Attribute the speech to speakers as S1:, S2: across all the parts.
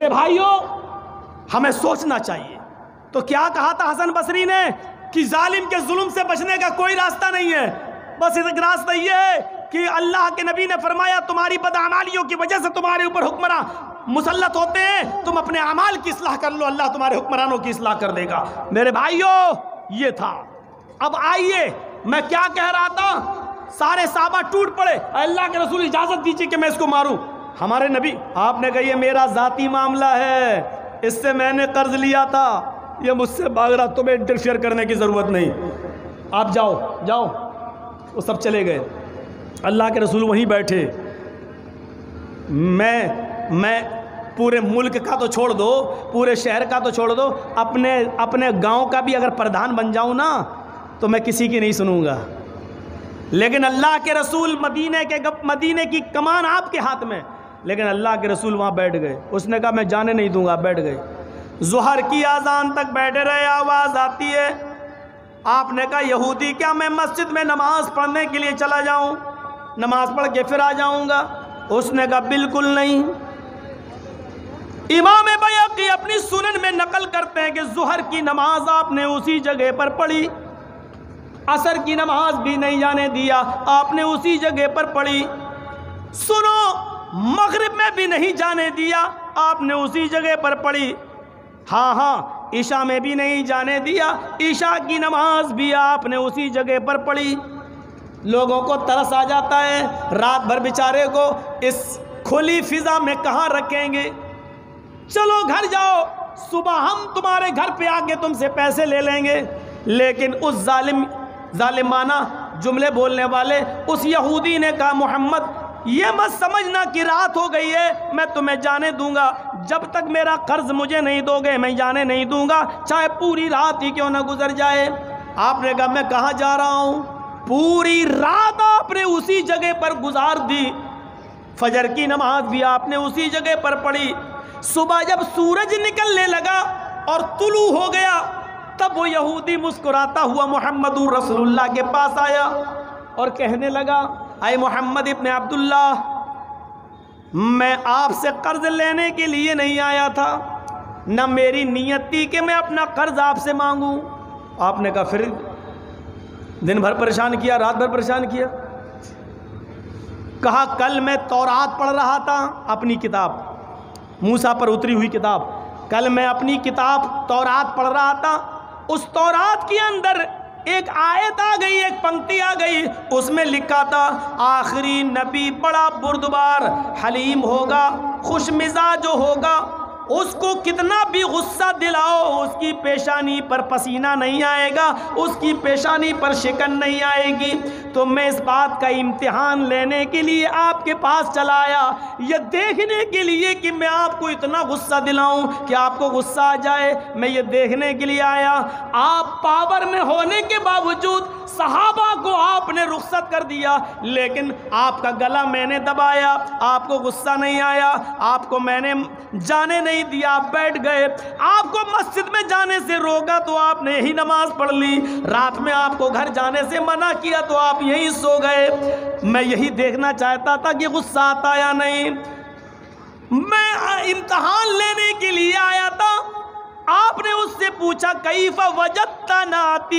S1: भाइयों हमें सोचना चाहिए। तो क्या कहा था हसन बसरी ने कि जालिम के जुल्म से बचने का कोई रास्ता नहीं है, बस एक रास्ता यह है कि अल्लाह के नबी ने फरमाया तुम्हारी बदअमालियों की वजह से तुम्हारे ऊपर हुक्मरान मुसल्लत होते हैं, तुम अपने अमाल की इस्लाह कर लो, अल्लाह तुम्हारे हुक्मरानों की इस्लाह कर देगा। मेरे भाइयों ये था। अब आइए मैं क्या कह रहा था, सारे साहबा टूट पड़े, अल्लाह के रसूल इजाजत दीजिए कि मैं इसको मारूं। हमारे नबी आपने कहा ये मेरा जाती मामला है, इससे मैंने कर्ज लिया था, ये मुझसे भाग रहा, तुम्हें इंटरफियर करने की ज़रूरत नहीं, आप जाओ जाओ। वो सब चले गए, अल्लाह के रसूल वहीं बैठे। मैं पूरे मुल्क का तो छोड़ दो, पूरे शहर का तो छोड़ दो, अपने गांव का भी अगर प्रधान बन जाऊं ना तो मैं किसी की नहीं सुनूंगा। लेकिन अल्लाह के रसूल मदीने की कमान आपके हाथ में, लेकिन अल्लाह के रसूल वहाँ बैठ गए। उसने कहा मैं जाने नहीं दूंगा, बैठ गए। ज़ुहर की आज़ान तक बैठे रहे, आवाज़ आती है। आपने कहा यहूदी क्या मैं मस्जिद में नमाज पढ़ने के लिए चला जाऊं, नमाज पढ़ के फिर आ जाऊंगा? उसने कहा बिल्कुल नहीं। इमाम बैहक़ी अपनी सुनन में नकल करते हैं कि ज़ुहर की नमाज आपने उसी जगह पर पढ़ी, असर की नमाज भी नहीं जाने दिया, आपने उसी जगह पर पढ़ी। सुनो, मगरिब में भी नहीं जाने दिया, आपने उसी जगह पर पढ़ी। हाँ, ईशा में भी नहीं जाने दिया, ईशा की नमाज भी आपने उसी जगह पर पढ़ी। लोगों को तरस आ जाता है, रात भर बेचारे को इस खुली फिजा में कहाँ रखेंगे। चलो घर जाओ, सुबह हम तुम्हारे घर पे आके तुमसे पैसे ले लेंगे। लेकिन उस जालिमाना जुमले बोलने वाले उस यहूदी ने कहा मोहम्मद ये मत समझना कि रात हो गई है मैं तुम्हें जाने दूंगा, जब तक मेरा कर्ज मुझे नहीं दोगे मैं जाने नहीं दूंगा, चाहे पूरी रात ही क्यों ना गुजर जाए। आपने कहा मैं कहाँ जा रहा हूँ? पूरी रात आपने उसी जगह पर गुजार दी, फजर की नमाज भी आपने उसी जगह पर पढ़ी। सुबह जब सूरज निकलने लगा और तुलू हो गया, तब वो यहूदी मुस्कुराता हुआ मुहम्मदुर रसूलुल्लाह के पास आया और कहने लगा आए मोहम्मद इब्ने अब्दुल्ला, मैं आपसे कर्ज लेने के लिए नहीं आया था, न मेरी नियत थी कि मैं अपना कर्ज आपसे मांगूं। आपने कहा फिर? दिन भर परेशान किया, रात भर परेशान किया। कहा कल मैं तौरात पढ़ रहा था, अपनी किताब, मूसा पर उतरी हुई किताब, कल मैं अपनी किताब तौरात पढ़ रहा था, उस तौरात के अंदर एक आयत आ गई, एक पंक्ति आ गई, उसमें लिखा था आखिरी नबी बड़ा बुर्दबार हलीम होगा, खुश मिजाज होगा, उसको कितना भी गुस्सा दिलाओ उसकी पेशानी पर पसीना नहीं आएगा, उसकी पेशानी पर शिकन नहीं आएगी। तो मैं इस बात का इम्तिहान लेने के लिए आपके पास चला आया, यह देखने के लिए कि मैं आपको इतना गुस्सा दिलाऊं कि आपको गुस्सा आ जाए, मैं ये देखने के लिए आया। आप पावर में होने के बावजूद सहाबा को आपने रुखसत कर दिया, लेकिन आपका गला मैंने दबाया, आपको गुस्सा नहीं आया, आपको मैंने जाने नहीं दिया, आप बैठ गए। आपको मस्जिद में जाने से रोका तो आपने यही नमाज पढ़ ली, रात में आपको घर जाने से मना किया तो आप यहीं सो गए। मैं यही देखना चाहता था कि गुस्सा आता या नहीं। मैं इम्तिहान लेने के लिए आया था। आपने उससे पूछा कैफा वजदता नाती,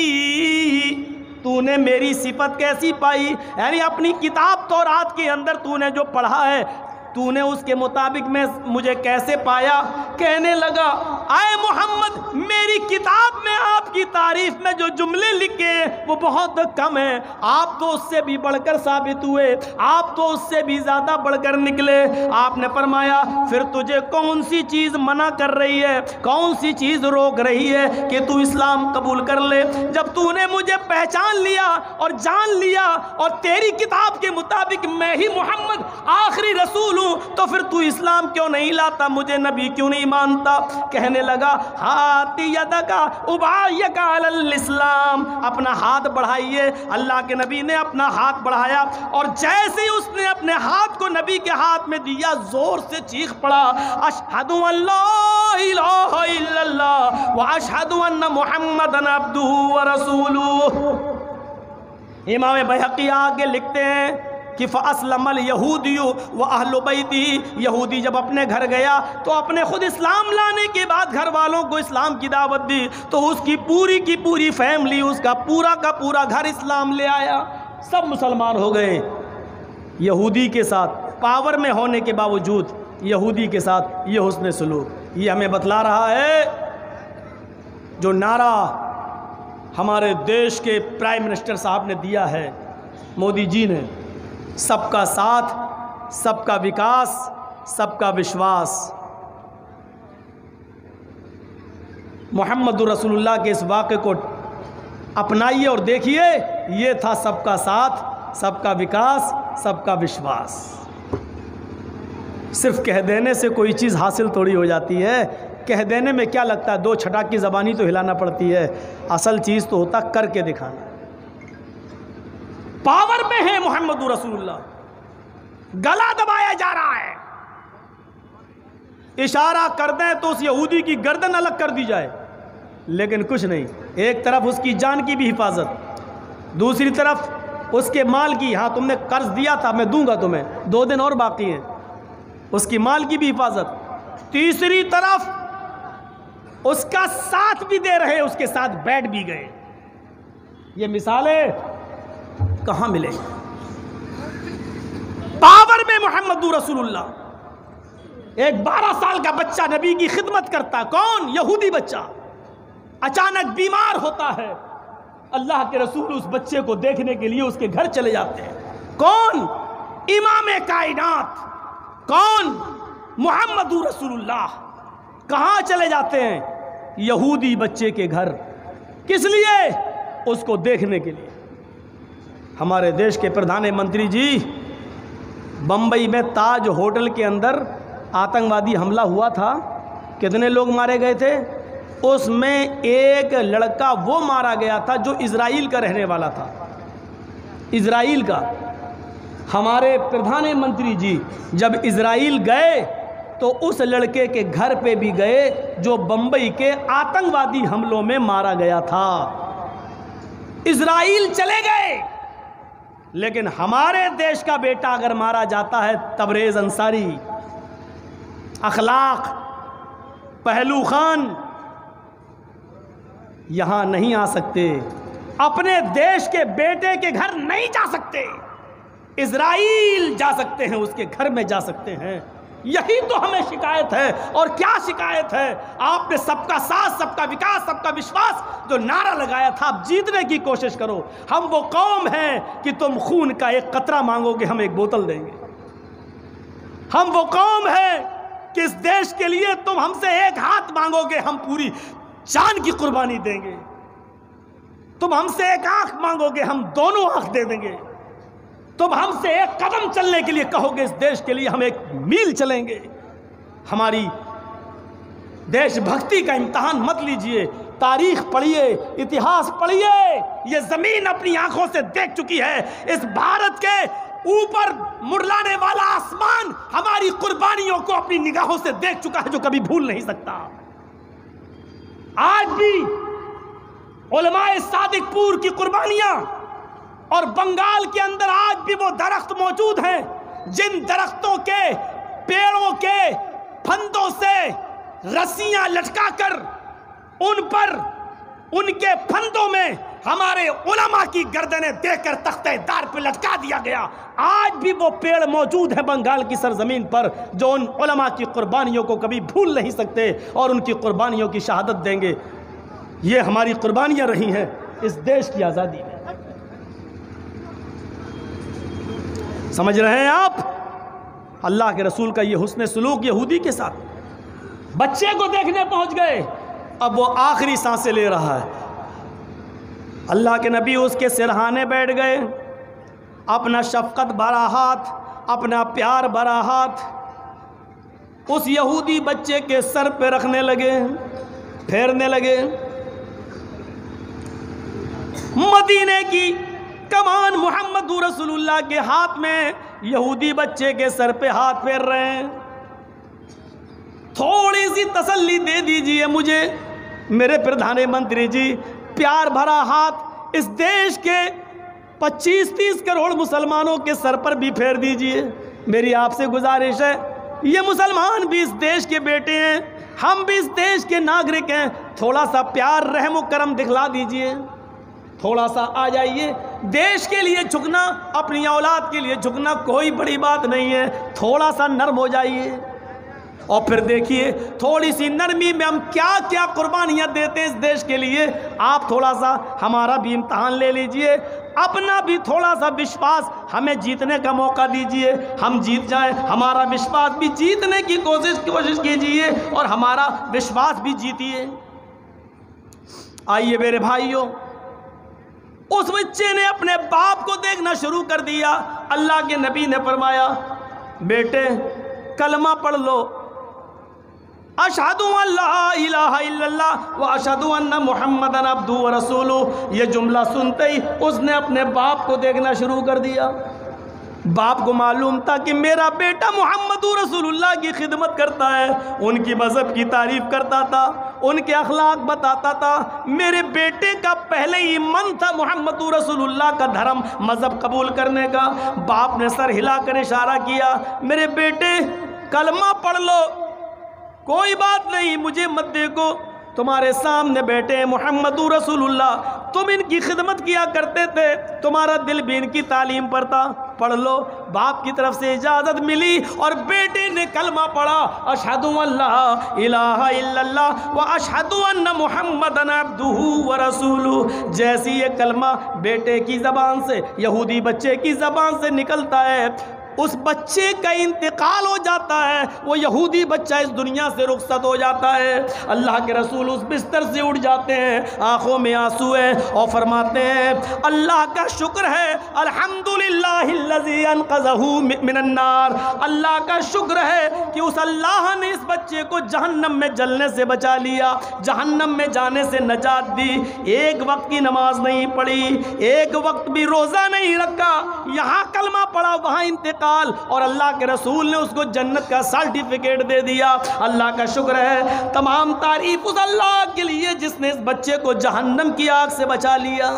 S1: तूने मेरी सिफत कैसी पाई, यानी अपनी किताब तौरात के अंदर तूने जो पढ़ा है तूने उसके मुताबिक में मुझे कैसे पाया। कहने लगा आए मोहम्मद, मेरी किताब में आपकी तारीफ में जो जुमले लिखे हैं वो बहुत कम है, आप तो उससे भी बढ़कर साबित हुए, आप तो उससे भी ज़्यादा बढ़कर निकले। आपने फरमाया फिर तुझे कौन सी चीज़ मना कर रही है, कौन सी चीज़ रोक रही है कि तू इस्लाम कबूल कर ले? जब तूने मुझे पहचान लिया और जान लिया और तेरी किताब के मुताबिक मैं ही मोहम्मद आखिरी रसूल हूँ, तो फिर तू इस्लाम क्यों नहीं लाता, मुझे नबी क्यों नहीं मानता? कहने लगा हाथ यदका उबायका अलल इस्लाम, अपना हाथ बढ़ाइए। अल्लाह के नबी ने अपना हाथ बढ़ाया और जैसे ही उसने अपने हाथ को नबी के हाथ में दिया, जोर से चीख पड़ा अशहदु अल्ला इलाहा इल्लल्लाह व अशहदु अन्ना मुहम्मदन अब्दुहु व रसूलुहु। इमाम बैहक़ी आगे लिखते हैं कि फ़अस्लमल यहूदियु व अहलु बैती, यहूदी जब अपने घर गया तो अपने खुद इस्लाम लाने के बाद घर वालों को इस्लाम की दावत दी, तो उसकी पूरी की पूरी फैमिली, उसका पूरा का पूरा घर इस्लाम ले आया, सब मुसलमान हो गए। यहूदी के साथ पावर में होने के बावजूद यहूदी के साथ ये हुस्न सलूक, ये हमें बतला रहा है जो नारा हमारे देश के प्राइम मिनिस्टर साहब ने दिया है, मोदी जी ने, सबका साथ, सबका विकास, सबका विश्वास। मोहम्मद रसूलुल्लाह के इस वाक़े को अपनाइए और देखिए, ये था सबका साथ, सबका विकास, सबका विश्वास। सिर्फ कह देने से कोई चीज़ हासिल थोड़ी हो जाती है। कह देने में क्या लगता है, दो छटाक की ज़बानी तो हिलाना पड़ती है, असल चीज़ तो होता करके दिखाना। पावर में है मोहम्मद रसूलुल्लाह, गला दबाया जा रहा है, इशारा कर दें तो उस यहूदी की गर्दन अलग कर दी जाए, लेकिन कुछ नहीं। एक तरफ उसकी जान की भी हिफाजत, दूसरी तरफ उसके माल की, हाँ तुमने कर्ज दिया था मैं दूंगा तुम्हें, 2 दिन और बाकी हैं, उसकी माल की भी हिफाजत, तीसरी तरफ उसका साथ भी दे रहे, उसके साथ बैठ भी गए। ये मिसालें कहाँ मिले? पावर में मोहम्मद रसूलुल्लाह। एक 12 साल का बच्चा नबी की खिदमत करता, कौन? यहूदी बच्चा, अचानक बीमार होता है, अल्लाह के रसूल उस बच्चे को देखने के लिए उसके घर चले जाते हैं। कौन? इमाम कायनात, कौन? मोहम्मद रसूलुल्लाह। कहाँ चले जाते हैं? यहूदी बच्चे के घर। किस लिए? उसको देखने के लिए। हमारे देश के प्रधानमंत्री जी, बम्बई में ताज होटल के अंदर आतंकवादी हमला हुआ था, कितने लोग मारे गए थे? उसमें एक लड़का वो मारा गया था जो इजराइल का रहने वाला था, इजराइल का। हमारे प्रधानमंत्री जी जब इजराइल गए तो उस लड़के के घर पे भी गए जो बम्बई के आतंकवादी हमलों में मारा गया था। इजराइल चले गए, लेकिन हमारे देश का बेटा अगर मारा जाता है, तबरेज़ अंसारी, अखलाक, पहलू खान, यहां नहीं आ सकते, अपने देश के बेटे के घर नहीं जा सकते, इजराइल जा सकते हैं, उसके घर में जा सकते हैं। यही तो हमें शिकायत है। और क्या शिकायत है? आपने सबका साथ, सबका विकास, सबका विश्वास जो नारा लगाया था, आप जीतने की कोशिश करो। हम वो कौम हैं कि तुम खून का एक कतरा मांगोगे, हम एक बोतल देंगे। हम वो कौम हैं कि इस देश के लिए तुम हमसे एक हाथ मांगोगे, हम पूरी जान की कुर्बानी देंगे। तुम हमसे एक आंख मांगोगे, हम दोनों आंख दे देंगे। तुम हमसे एक कदम चलने के लिए कहोगे, इस देश के लिए हम एक मील चलेंगे। हमारी देशभक्ति का इम्तिहान मत लीजिए, तारीख पढ़िए, इतिहास पढ़िए। ये जमीन अपनी आंखों से देख चुकी है, इस भारत के ऊपर मुड़लाने वाला आसमान हमारी कुर्बानियों को अपनी निगाहों से देख चुका है, जो कभी भूल नहीं सकता। आज भी उलमाए सादिकपुर की कुर्बानियां और बंगाल के अंदर आज भी वो दरख्त मौजूद हैं जिन दरख्तों के पेड़ों के फंदों से रस्सियां लटकाकर उन पर, उनके फंदों में हमारे उलमा की गर्दनें देकर तख्तेदार पर लटका दिया गया। आज भी वो पेड़ मौजूद है बंगाल की सरजमीन पर जो उन उलमा की कुर्बानियों को कभी भूल नहीं सकते और उनकी कुर्बानियों की शहादत देंगे। ये हमारी कुर्बानियां रही हैं इस देश की आज़ादी में। समझ रहे हैं आप? अल्लाह के रसूल का ये हुस्न सलूक यहूदी के साथ, बच्चे को देखने पहुंच गए, अब वो आखिरी सांसें ले रहा है। अल्लाह के नबी उसके सिरहाने बैठ गए, अपना शफकत भरा हाथ, अपना प्यार भरा हाथ उस यहूदी बच्चे के सर पे रखने लगे, फेरने लगे। मदीने की कमान मोहम्मद रसूलुल्लाह के हाथ में, यहूदी बच्चे के सर पे हाथ फेर रहे हैं। थोड़ी सी तसल्ली दे दीजिए मुझे मेरे प्रधानमंत्री जी, प्यार भरा हाथ इस देश के 25-30 करोड़ मुसलमानों के सर पर भी फेर दीजिए। मेरी आपसे गुजारिश है, ये मुसलमान भी इस देश के बेटे हैं, हम भी इस देश के नागरिक हैं, थोड़ा सा प्यार रहम करम दिखला दीजिए, थोड़ा सा आ जाइए। देश के लिए झुकना, अपनी औलाद के लिए झुकना कोई बड़ी बात नहीं है, थोड़ा सा नर्म हो जाइए और फिर देखिए थोड़ी सी नरमी में हम क्या क्या कुर्बानियाँ देते हैं इस देश के लिए। आप थोड़ा सा हमारा भी इम्तहान ले लीजिए, अपना भी थोड़ा सा विश्वास हमें जीतने का मौका दीजिए, हम जीत जाएं, हमारा विश्वास भी जीतने की कोशिश कीजिए और हमारा विश्वास भी जीतिए। आइए मेरे भाइयों, उस बच्चे ने अपने बाप को देखना शुरू कर दिया। अल्लाह के नबी ने फरमाया, बेटे कलमा पढ़ लो, अशहदु अल्ला इलाहा इल्लल्लाह व अशहदु अन्ना मुहम्मदन अब्दुहु व रसूलुहु। ये जुमला सुनते ही उसने अपने बाप को देखना शुरू कर दिया। बाप को मालूम था कि मेरा बेटा मुहम्मदुर रसूलुल्लाह की खिदमत करता है, उनकी मज़हब की तारीफ़ करता था, उनके अखलाक बताता था। मेरे बेटे का पहले ही मन था मुहम्मदुर रसूलुल्लाह का धर्म मज़हब कबूल करने का। बाप ने सर हिलाकर इशारा किया, मेरे बेटे कलमा पढ़ लो, कोई बात नहीं, मुझे मत देखो, तुम्हारे सामने बैठे मुहम्मदुर रसूलुल्लाह, तुम इनकी खिदमत किया करते थे, तुम्हारा दिल भी इनकी तालीम पर था, पढ़ लो। बाप की तरफ से इजाज़त मिली और बेटे ने कलमा पढ़ा, अशहदु अल्ला इलाहा इल्लल्लाह व अशहदु अन्ना मुहम्मदन अब्दुहु व रसूलुहु। जैसी ये कलमा बेटे की ज़बान से, यहूदी बच्चे की ज़बान से निकलता है, उस बच्चे का इंतकाल हो जाता है, वो यहूदी बच्चा इस दुनिया से रुखसत हो जाता है। अल्लाह के रसूल उस बिस्तर से उठ जाते हैं, आंखों में आंसू है और फरमाते हैं, अल्लाह का शुक्र है, अल्हम्दुलिल्लाहिल्लज़ी अनक़ज़हु मिनन नार। अल्लाह का शुक्र है कि उस अल्लाह ने इस बच्चे को जहन्नम में जलने से बचा लिया, जहन्नम में जाने से नजात दी। एक वक्त की नमाज नहीं पढ़ी, एक वक्त भी रोज़ा नहीं रखा, यहाँ कलमा पढ़ा, वहाँ इंतकाल, और अल्लाह के रसूल ने उसको जन्नत का सर्टिफिकेट दे दिया। अल्लाह का शुक्र है, तमाम तारीफ उस अल्लाह के लिए जिसने इस बच्चे को जहन्नम की आग से बचा लिया।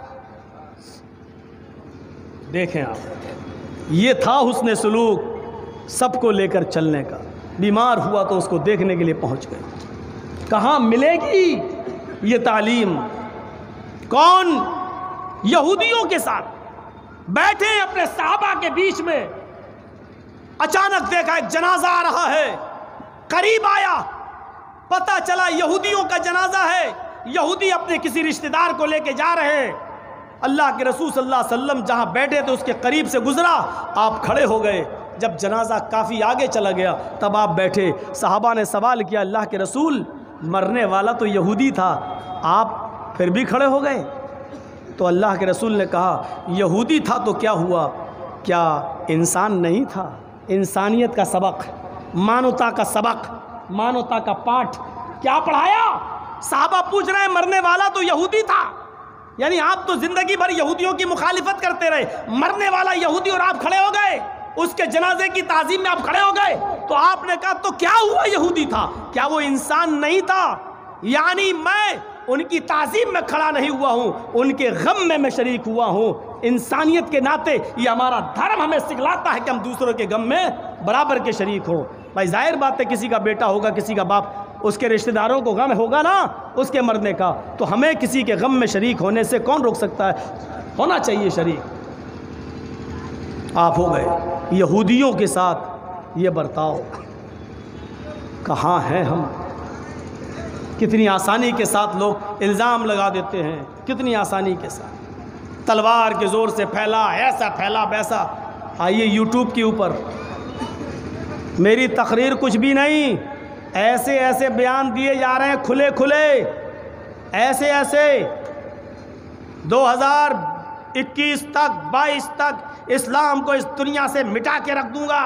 S1: देखें आप, ये था हुस्न सलूक, सबको लेकर चलने का। बीमार हुआ तो उसको देखने के लिए पहुंच गए। कहाँ मिलेगी ये तालीम? कौन यहूदियों के साथ बैठे अपने सहाबा के बीच में, अचानक देखा एक जनाजा आ रहा है, करीब आया, पता चला यहूदियों का जनाजा है, यहूदी अपने किसी रिश्तेदार को लेके जा रहे हैं। अल्लाह के रसूल सल्लल्लाहु अलैहि वसल्लम जहां बैठे थे उसके करीब से गुजरा, आप खड़े हो गए। जब जनाजा काफ़ी आगे चला गया तब आप बैठे। सहाबा ने सवाल किया, अल्लाह के रसूल मरने वाला तो यहूदी था, आप फिर भी खड़े हो गए? तो अल्लाह के रसूल ने कहा, यहूदी था तो क्या हुआ, क्या इंसान नहीं था? इंसानियत का सबक, मानवता का सबक, मानवता का पाठ क्या पढ़ाया? साहबा पूछ रहे हैं, मरने वाला तो यहूदी था, यानी आप तो जिंदगी भर यहूदियों की मुखालिफत करते रहे, मरने वाला यहूदी और आप खड़े हो गए, उसके जनाजे की ताज़ीम में आप खड़े हो गए। तो आपने कहा तो क्या हुआ, यहूदी था, क्या वो इंसान नहीं था? यानी मैं उनकी ताज़ीम में खड़ा नहीं हुआ हूँ, उनके गम में मैं शरीक हुआ हूँ। इंसानियत के नाते ये हमारा धर्म हमें सिखलाता है कि हम दूसरों के गम में बराबर के शरीक हों। भाई जाहिर बात है, किसी का बेटा होगा, किसी का बाप, उसके रिश्तेदारों को गम होगा ना उसके मरने का, तो हमें किसी के गम में शरीक होने से कौन रोक सकता है? होना चाहिए शरीक। आप हो गए यहूदियों के साथ ये बर्ताव। कहाँ हैं हम? कितनी आसानी के साथ लोग इल्ज़ाम लगा देते हैं, कितनी आसानी के साथ तलवार के ज़ोर से फैला, ऐसा फैला वैसा। आइए यूट्यूब के ऊपर मेरी तकरीर कुछ भी नहीं, ऐसे ऐसे बयान दिए जा रहे हैं खुले खुले, ऐसे ऐसे 2021 तक 22 तक इस्लाम को इस दुनिया से मिटा के रख दूंगा,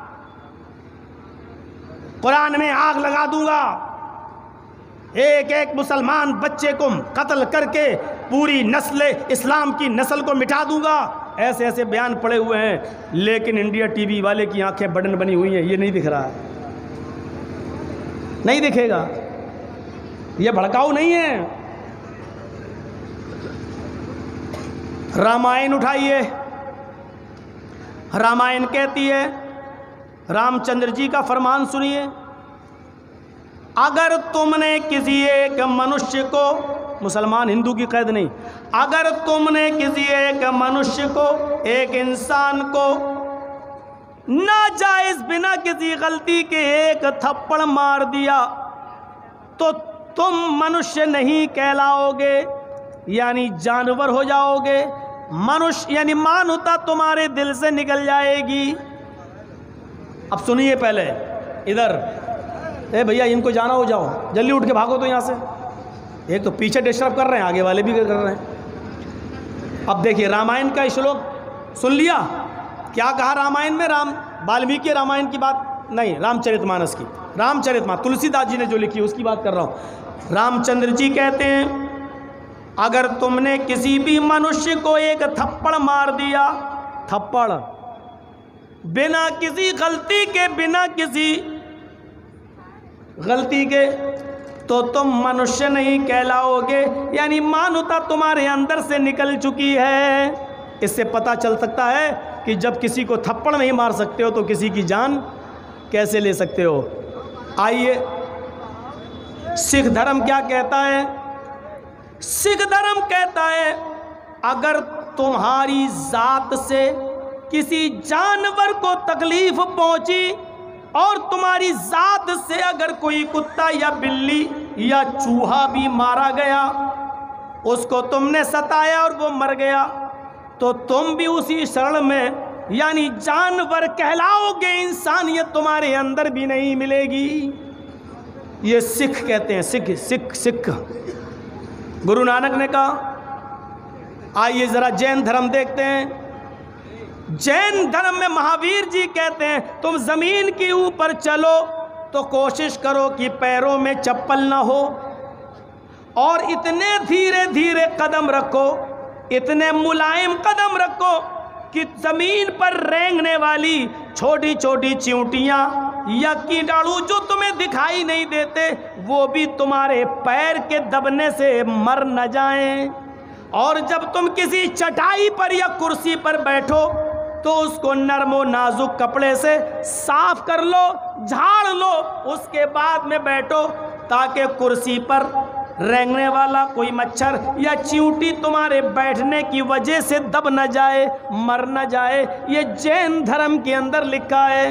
S1: कुरान में आग लगा दूंगा, एक एक मुसलमान बच्चे को कत्ल करके पूरी नस्ल इस्लाम की नस्ल को मिटा दूंगा, ऐसे ऐसे बयान पड़े हुए हैं। लेकिन इंडिया टीवी वाले की आंखें बटन बनी हुई हैं, ये नहीं दिख रहा है, नहीं दिखेगा, ये भड़काऊ नहीं है। रामायण उठाइए। रामायण कहती है, रामचंद्र जी का फरमान सुनिए, अगर तुमने किसी एक मनुष्य को, मुसलमान हिंदू की कैद नहीं, अगर तुमने किसी एक मनुष्य को, एक इंसान को नाजायज बिना किसी गलती के एक थप्पड़ मार दिया तो तुम मनुष्य नहीं कहलाओगे, यानी जानवर हो जाओगे। मनुष्य यानी मानवता तुम्हारे दिल से निकल जाएगी। अब सुनिए पहले इधर, ए भैया इनको जाना हो, जाओ जल्दी उठ के भागो तो यहाँ से। एक तो पीछे डिस्टर्ब कर रहे हैं, आगे वाले भी कर रहे हैं। अब देखिए रामायण का श्लोक सुन लिया, क्या कहा रामायण में? वाल्मीकि रामायण की बात नहीं, रामचरितमानस की, रामचरितमानस तुलसीदास जी ने जो लिखी उसकी बात कर रहा हूँ। रामचंद्र जी कहते हैं, अगर तुमने किसी भी मनुष्य को एक थप्पड़ मार दिया, थप्पड़ बिना किसी गलती के, बिना किसी गलती के, तो तुम मनुष्य नहीं कहलाओगे, यानी मानवता तुम्हारे अंदर से निकल चुकी है। इससे पता चल सकता है कि जब किसी को थप्पड़ नहीं मार सकते हो तो किसी की जान कैसे ले सकते हो। आइए सिख धर्म क्या कहता है? सिख धर्म कहता है, अगर तुम्हारी जात से किसी जानवर को तकलीफ पहुंची और तुम्हारी जात से अगर कोई कुत्ता या बिल्ली या चूहा भी मारा गया, उसको तुमने सताया और वो मर गया, तो तुम भी उसी शरण में यानी जानवर कहलाओगे, इंसानियत तुम्हारे अंदर भी नहीं मिलेगी। ये सिख कहते हैं, सिख सिख सिख। गुरु नानक ने कहा। आइए जरा जैन धर्म देखते हैं। जैन धर्म में महावीर जी कहते हैं, तुम जमीन के ऊपर चलो तो कोशिश करो कि पैरों में चप्पल ना हो, और इतने धीरे धीरे कदम रखो, इतने मुलायम कदम रखो कि जमीन पर रेंगने वाली छोटी छोटी चींटियां या कीटाणु जो तुम्हें दिखाई नहीं देते वो भी तुम्हारे पैर के दबने से मर न जाएं। और जब तुम किसी चटाई पर या कुर्सी पर बैठो तो उसको नरमो नाजुक कपड़े से साफ कर लो, झाड़ लो, उसके बाद में बैठो, ताकि कुर्सी पर रेंगने वाला कोई मच्छर या चींटी तुम्हारे बैठने की वजह से दब न जाए, मर न जाए। ये जैन धर्म के अंदर लिखा है।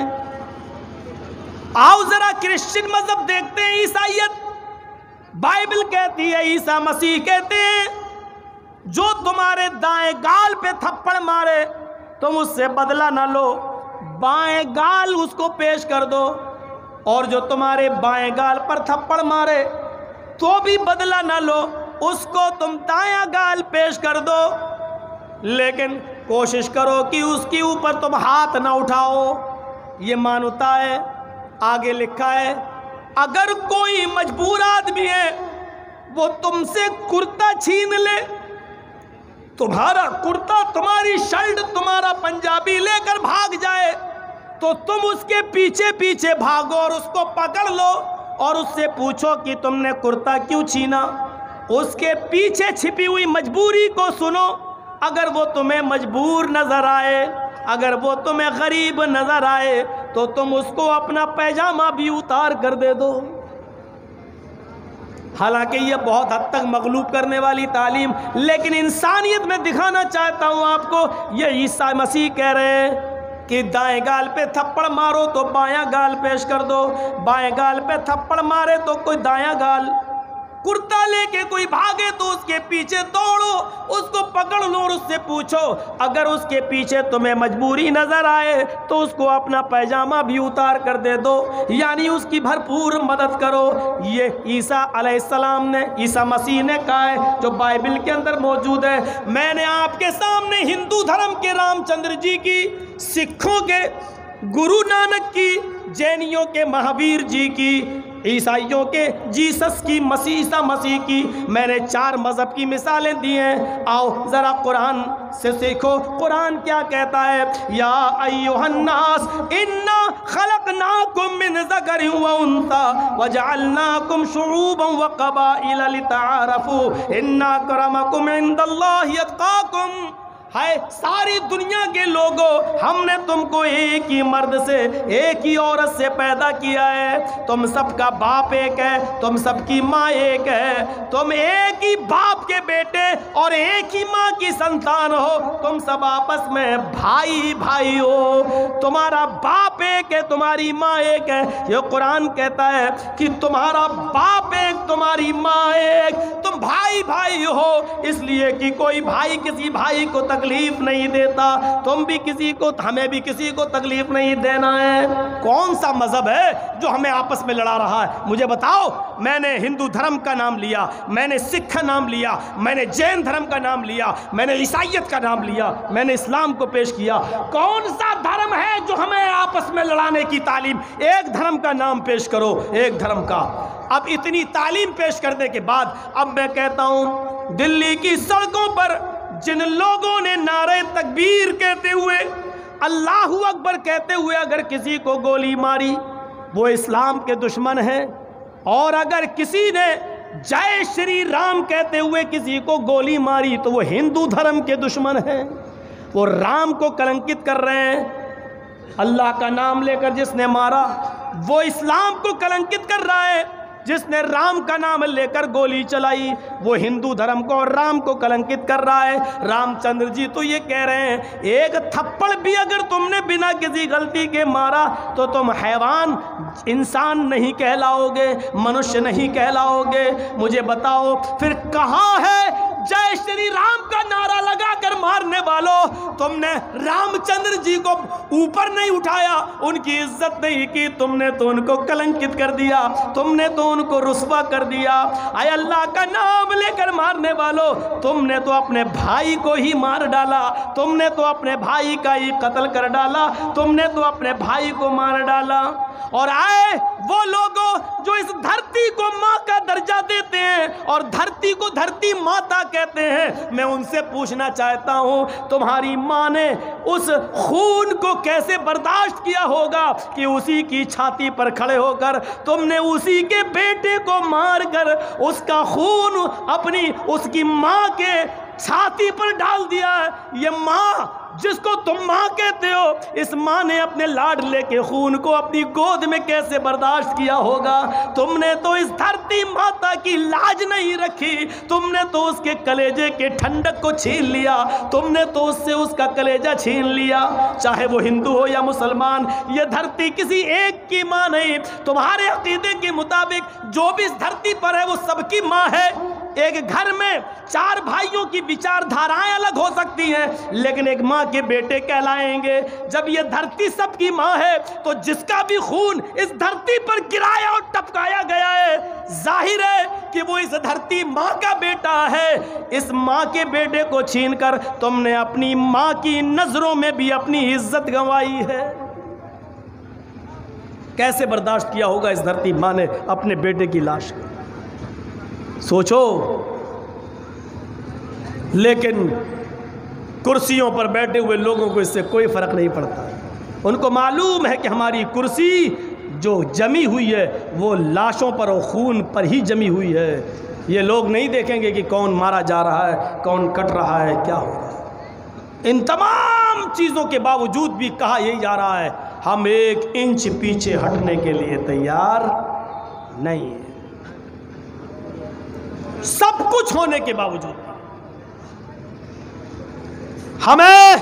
S1: आओ जरा क्रिश्चियन मजहब देखते हैं, ईसाईयत। बाइबल कहती है, ईसा मसीह कहते हैं, जो तुम्हारे दाएं गाल पे थप्पड़ मारे तुम उससे बदला ना लो, बाएं गाल उसको पेश कर दो, और जो तुम्हारे बाएं गाल पर थप्पड़ मारे तो भी बदला ना लो, उसको तुम दायां गाल पेश कर दो, लेकिन कोशिश करो कि उसके ऊपर तुम हाथ ना उठाओ। ये मानवता है। आगे लिखा है, अगर कोई मजबूर आदमी है वो तुमसे कुर्ता छीन ले, तुम्हारा कुर्ता, तुम्हारी शर्ट, तुम्हारा पंजाबी लेकर भाग जाए, तो तुम उसके पीछे पीछे भागो और उसको पकड़ लो और उससे पूछो कि तुमने कुर्ता क्यों छीना। उसके पीछे छिपी हुई मजबूरी को सुनो। अगर वो तुम्हें मजबूर नजर आए, अगर वो तुम्हें गरीब नजर आए, तो तुम उसको अपना पैजामा भी उतार कर दे दो। हालांकि ये बहुत हद तक मगलूब करने वाली तालीम, लेकिन इंसानियत में दिखाना चाहता हूँ आपको। ये ईसा मसीह कह रहे हैं कि दाएं गाल पे थप्पड़ मारो तो बायां गाल पेश कर दो, बाएं गाल पे थप्पड़ मारे तो कोई दायां गाल, कुर्ता लेके कोई भागे तो उसके पीछे दौड़ो, उसको पकड़ लो और उससे पूछो। अगर उसके पीछे तुम्हें मजबूरी नजर आए तो उसको अपना पैजामा भी उतार कर दे दो, यानी उसकी भरपूर मदद करो। ये ईसा अलैहिस्सलाम ने, ईसा मसीह ने कहा है, जो बाइबल के अंदर मौजूद है। मैंने आपके सामने हिंदू धर्म के रामचंद्र जी की, सिखों के गुरु नानक की, जैनियों के महावीर जी की, ईसाइयों के जीसस की, ईसा मसीह की, मैंने 4 मजहब की मिसालें दी हैं। आओ जरा कुरान से सीखो। कुरान क्या कहता है? या अय्युहन्नास इन्ना खलकनाकुम मिन ज़करिन व उन्सा वजअलनाकुम शुऊबन व क़बाइल लितआरफू इन्ना अक्रमकुम इंदल्लाहि अत्क़ाकुम। है सारी दुनिया के लोगों, हमने तुमको एक ही मर्द से, एक ही औरत से पैदा किया है। तुम सबका बाप एक है, तुम सबकी माँ एक है, तुम एक ही बाप के बेटे और एक ही माँ की संतान हो। तुम सब आपस में भाई भाई हो। तुम्हारा बाप एक है, तुम्हारी माँ एक है। ये कुरान कहता है कि तुम्हारा बाप एक, तुम्हारी माँ एक, तुम भाई भाई हो। इसलिए कि कोई भाई किसी भाई को तकलीफ नहीं देता, तुम भी किसी को, हमें भी किसी को तकलीफ नहीं देना है। कौन सा मजहब है जो हमें आपस में लड़ा रहा है? मुझे बताओ। मैंने हिंदू धर्म का नाम लिया, मैंने सिख का नाम लिया, मैंने जैन धर्म का नाम लिया, मैंने ईसाईयत का नाम लिया, मैंने इस्लाम को पेश किया। कौन सा धर्म है जो हमें आपस में लड़ाने की तालीम? एक धर्म का नाम पेश करो, एक धर्म का। अब इतनी तालीम पेश करने के बाद अब मैं कहता हूं, दिल्ली की सड़कों पर जिन लोगों ने नारे तकबीर कहते हुए, अल्लाहू अकबर कहते हुए अगर किसी को गोली मारी, वो इस्लाम के दुश्मन है। और अगर किसी ने जय श्री राम कहते हुए किसी को गोली मारी, तो वो हिंदू धर्म के दुश्मन है। वो राम को कलंकित कर रहे हैं। अल्लाह का नाम लेकर जिसने मारा, वो इस्लाम को कलंकित कर रहा है। जिसने राम का नाम लेकर गोली चलाई, वो हिंदू धर्म को और राम को कलंकित कर रहा है। रामचंद्र जी तो ये कह रहे हैं, एक थप्पड़ भी अगर तुमने बिना किसी गलती के मारा तो तुम हैवान, इंसान नहीं कहलाओगे, मनुष्य नहीं कहलाओगे। मुझे बताओ फिर कहाँ है जय श्री राम का नारा लगाकर मारने वालों? तुमने रामचंद्र जी को ऊपर नहीं उठाया, उनकी इज्जत नहीं की, तुमने तो उनको कलंकित कर दिया, तुमने तो उनको रुस्वा कर दिया। आय अल्लाह का नाम लेकर मारने वालों, तुमने तो अपने भाई को ही मार डाला, तुमने तो अपने भाई का ही कत्ल कर डाला, तुमने तो अपने भाई को मार डाला। और आए वो लोगों जो इस धरती को माँ का दर्जा देते हैं और धरती को धरती माता कहते हैं, मैं उनसे पूछना चाहता हूँ, तुम्हारी माँ ने उस खून को कैसे बर्दाश्त किया होगा कि उसी की छाती पर खड़े होकर तुमने उसी के बेटे को मारकर उसका खून अपनी उसकी माँ के छाती पर डाल दिया। ये माँ जिसको तुम माँ कहते हो, इस माँ ने अपने लाडले के खून को अपनी गोद में कैसे बर्दाश्त किया होगा? तुमने तो इस धरती माता की लाज नहीं रखी, तुमने तो उसके कलेजे के ठंडक को छीन लिया, तुमने तो उससे उसका कलेजा छीन लिया। चाहे वो हिंदू हो या मुसलमान, ये धरती किसी एक की माँ नहीं। तुम्हारे अकीदे के मुताबिक जो भी इस धरती पर है वो सबकी माँ है। एक घर में चार भाइयों की विचारधाराएं अलग हो सकती हैं, लेकिन एक माँ के बेटे कहलाएंगे। जब ये धरती सबकी माँ है, तो जिसका भी खून इस धरती पर गिराया और टपकाया गया है, जाहिर है कि वो इस धरती माँ का बेटा है। इस माँ के बेटे को छीनकर तुमने अपनी माँ की नजरों में भी अपनी इज्जत गंवाई है। कैसे बर्दाश्त किया होगा इस धरती माँ ने अपने बेटे की लाश? सोचो। लेकिन कुर्सियों पर बैठे हुए लोगों को इससे कोई फर्क नहीं पड़ता। उनको मालूम है कि हमारी कुर्सी जो जमी हुई है वो लाशों पर और खून पर ही जमी हुई है। ये लोग नहीं देखेंगे कि कौन मारा जा रहा है, कौन कट रहा है, क्या हो रहा है। इन तमाम चीज़ों के बावजूद भी कहा यही जा रहा है, हम एक इंच पीछे हटने के लिए तैयार नहीं है। सब कुछ होने के बावजूद हमें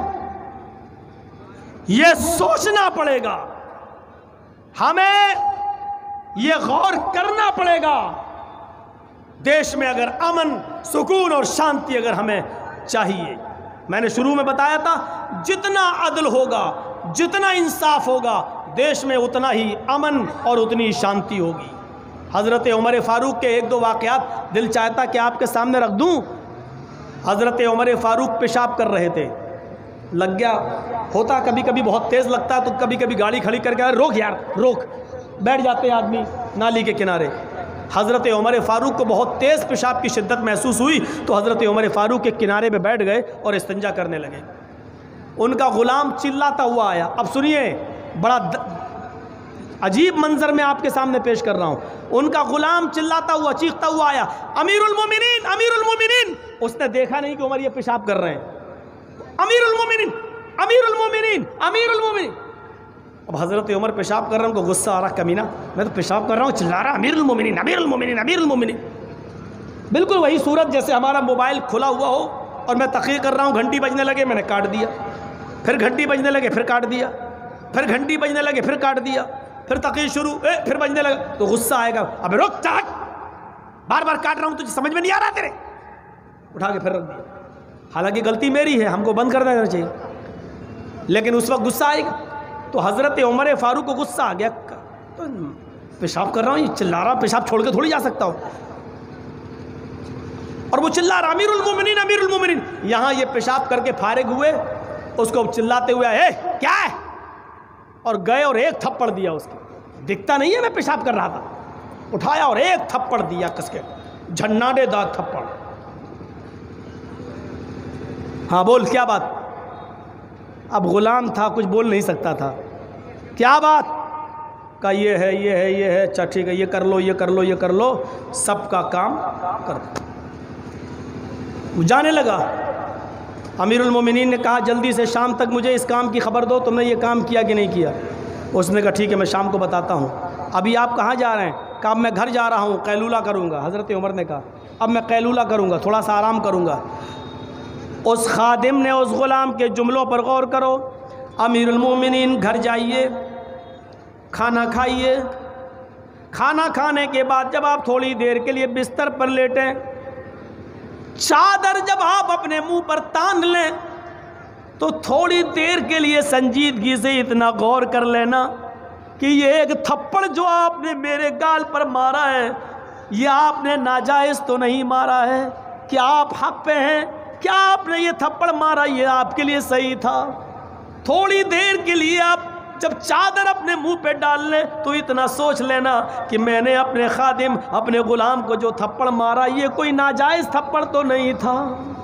S1: यह सोचना पड़ेगा, हमें यह गौर करना पड़ेगा, देश में अगर अमन, सुकून और शांति अगर हमें चाहिए। मैंने शुरू में बताया था, जितना अदल होगा, जितना इंसाफ होगा, देश में उतना ही अमन और उतनी शांति होगी। हज़रत उमर फ़ारूक के एक दो वाक़यात दिल चाहता कि आपके सामने रख दूं। हज़रत उमर फ़ारूक पेशाब कर रहे थे, लग गया। होता कभी कभी बहुत तेज़ लगता है, तो कभी कभी गाड़ी खड़ी करके रोक यार रोक, बैठ जाते हैं आदमी नाली के किनारे। हज़रत उमर फ़ारूक को बहुत तेज़ पेशाब की शिद्दत महसूस हुई, तो हज़रत उमर फ़ारूक के किनारे पे बैठ गए और इस्तिंजा करने लगे। उनका ग़ुलाम चिल्लाता हुआ आया। अब सुनिए, बड़ा अजीब मंजर मैं आपके सामने पेश कर रहा हूँ। उनका ग़ुलाम चिल्लाता हुआ, चीखता हुआ आया, अमीरुल मोमिनीन, अमीरुल मोमिनीन। उसने देखा नहीं कि उमर ये पेशाब कर रहे हैं, अमीरुल मोमिनीन, अमीरुल मोमिनीन, अमीरुल मोमिनीन। अब हज़रत उमर पेशाब कर रहा हूँ, उनको गुस्सा आ रहा, कमीना मैं तो पेशाब कर रहा हूँ, चिल्ला रहा अमीरुल मोमिनीन, अमीरुल मोमिनीन, अमीरुल मोमिनीन। बिल्कुल वही सूरत जैसे हमारा मोबाइल खुला हुआ हो और मैं तक़रीर कर रहा हूँ, घंटी बजने लगे, मैंने काट दिया, फिर घंटी बजने लगे, फिर काट दिया, फिर घंटी बजने लगे, फिर काट दिया, फिर तक़रीर शुरू, फिर बजने लगा, तो गुस्सा आएगा, अबे रुक चाट, बार बार काट रहा हूँ, तुझे समझ में नहीं आ रहा तेरे, उठा के फिर रख दिया। हालांकि गलती मेरी है, हमको बंद कर देना चाहिए, लेकिन उस वक्त गुस्सा आएगा। तो हज़रत उमर फारूक को गुस्सा आ गया, तो पेशाब कर रहा हूँ, ये चिल्ला रहा, पेशाब छोड़ के थोड़ी जा सकता हूँ, और वो चिल्ला रहा अमीरुल मोमिनीन, अमीरुल मोमिनीन। यहाँ ये पेशाब करके फारिग हुए, उसको चिल्लाते हुए ए क्या है, और गए और एक थप्पड़ दिया उसके, दिखता नहीं है मैं पेशाब कर रहा था, उठाया और एक थप्पड़ दिया कसके, झन्नाडेदार थप्पड़। हाँ बोल क्या बात, अब गुलाम था, कुछ बोल नहीं सकता था, क्या बात का, ये है ये है ये है, अच्छा ठीक है, ये कर लो ये कर लो ये कर लो, सबका काम कर दो। जाने लगा। अमीरुल मोमिनीन ने कहा जल्दी से शाम तक मुझे इस काम की खबर दो, तुमने ये काम किया कि नहीं किया। उसने कहा ठीक है मैं शाम को बताता हूँ। अभी आप कहाँ जा रहे हैं? कहा मैं घर जा रहा हूँ, कैलूला करूँगा। हज़रत उमर ने कहा अब मैं कैलूला करूँगा, थोड़ा सा आराम करूँगा। उस खादिम ने उस ग़ुलाम के जुमलों पर गौर करो, अमीरुल मोमिनीन घर जाइए, खाना खाइए, खाना खाने के बाद जब आप थोड़ी देर के लिए बिस्तर पर लेटें, चादर जब आप अपने मुंह पर तान लें, तो थोड़ी देर के लिए संजीदगी से इतना गौर कर लेना कि ये एक थप्पड़ जो आपने मेरे गाल पर मारा है, ये आपने नाजायज़ तो नहीं मारा है, क्या आप हक पे हैं? क्या आपने ये थप्पड़ मारा ये आपके लिए सही था? थोड़ी देर के लिए आप जब चादर अपने मुंह पे डाल लें तो इतना सोच लेना कि मैंने अपने खादिम, अपने ग़ुलाम को जो थप्पड़ मारा ये कोई नाजायज़ थप्पड़ तो नहीं था।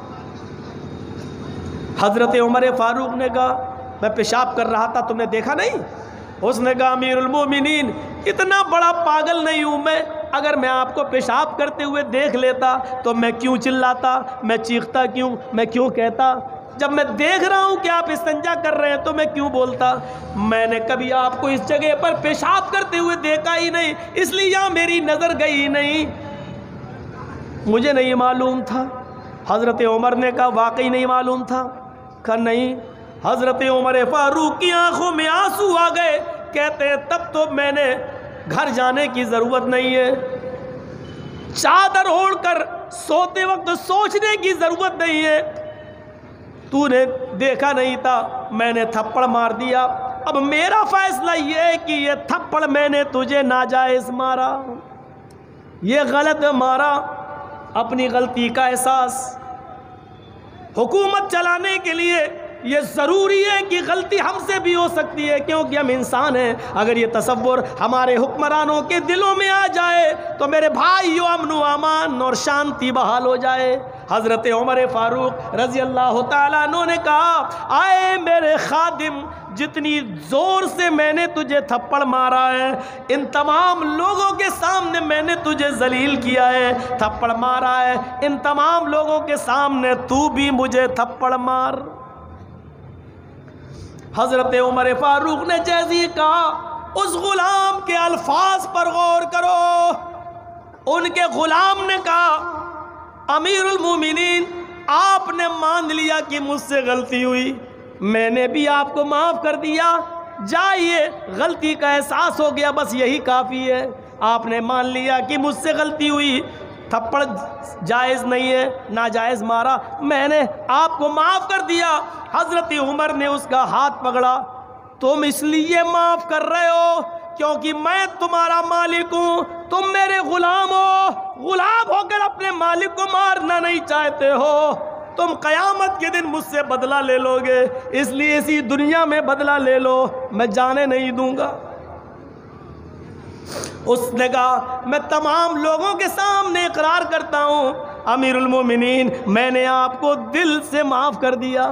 S1: हज़रत उमर फारूक ने कहा मैं पेशाब कर रहा था, तुमने देखा नहीं? उसने कहा अमीरुल मोमिनीन इतना बड़ा पागल नहीं हूँ मैं, अगर मैं आपको पेशाब करते हुए देख लेता तो मैं क्यों चिल्लाता, मैं चीखता क्यों, मैं क्यों कहता? जब मैं देख रहा हूँ कि आप इस्तिंजा कर रहे हैं तो मैं क्यों बोलता? मैंने कभी आपको इस जगह पर पेशाब करते हुए देखा ही नहीं, इसलिए यहाँ मेरी नज़र गई ही नहीं, मुझे नहीं मालूम था। हज़रत उमर ने कहा वाकई नहीं मालूम था? कहा नहीं। हज़रत उमर फारूक की आंखों में आंसू आ गए, कहते हैं तब तो मैंने घर जाने की ज़रूरत नहीं है, चादर ओढ़कर सोते वक्त सोचने की ज़रूरत नहीं है, तूने देखा नहीं था मैंने थप्पड़ मार दिया, अब मेरा फैसला ये है कि ये थप्पड़ मैंने तुझे नाजायज़ मारा, ये गलत मारा। अपनी गलती का एहसास, हुकूमत चलाने के लिए ये ज़रूरी है कि गलती हमसे भी हो सकती है, क्योंकि हम इंसान हैं। अगर ये तसव्वुर हमारे हुक्मरानों के दिलों में आ जाए तो मेरे भाइयों अमन व अमान और शांति बहाल हो जाए। हज़रत उमर फारूक रज़ी अल्लाह ताला अन्हु ने कहा आए मेरे खादिम, जितनी ज़ोर से मैंने तुझे थप्पड़ मारा है, इन तमाम लोगों के सामने मैंने तुझे जलील किया है, थप्पड़ मारा है, इन तमाम लोगों के सामने तू भी मुझे थप्पड़ मार। हज़रत उमर फारूक ने जैसे ही कहा, उस ग़ुलाम के अल्फाज पर गौर करो। उनके ग़ुलाम ने कहा अमीरुल मोमिनीन आपने मान लिया कि मुझसे गलती हुई, मैंने भी आपको माफ़ कर दिया, जाइए, गलती का एहसास हो गया, बस यही काफ़ी है। आपने मान लिया कि मुझसे गलती हुई, थप्पड़ जायज़ नहीं है, नाजायज़ मारा, मैंने आपको माफ़ कर दिया। हज़रत उमर ने उसका हाथ पकड़ा, तुम इसलिए माफ़ कर रहे हो क्योंकि मैं तुम्हारा मालिक हूँ, तुम मेरे ग़ुलाम हो, ग़ुलाम होकर अपने मालिक को मारना नहीं चाहते हो, तुम क़यामत के दिन मुझसे बदला ले लोगे, इसलिए इसी दुनिया में बदला ले लो, मैं जाने नहीं दूँगा। उसने कहा मैं तमाम लोगों के सामने इकरार करता हूँ अमीरुल मोमिनीन मैंने आपको दिल से माफ़ कर दिया,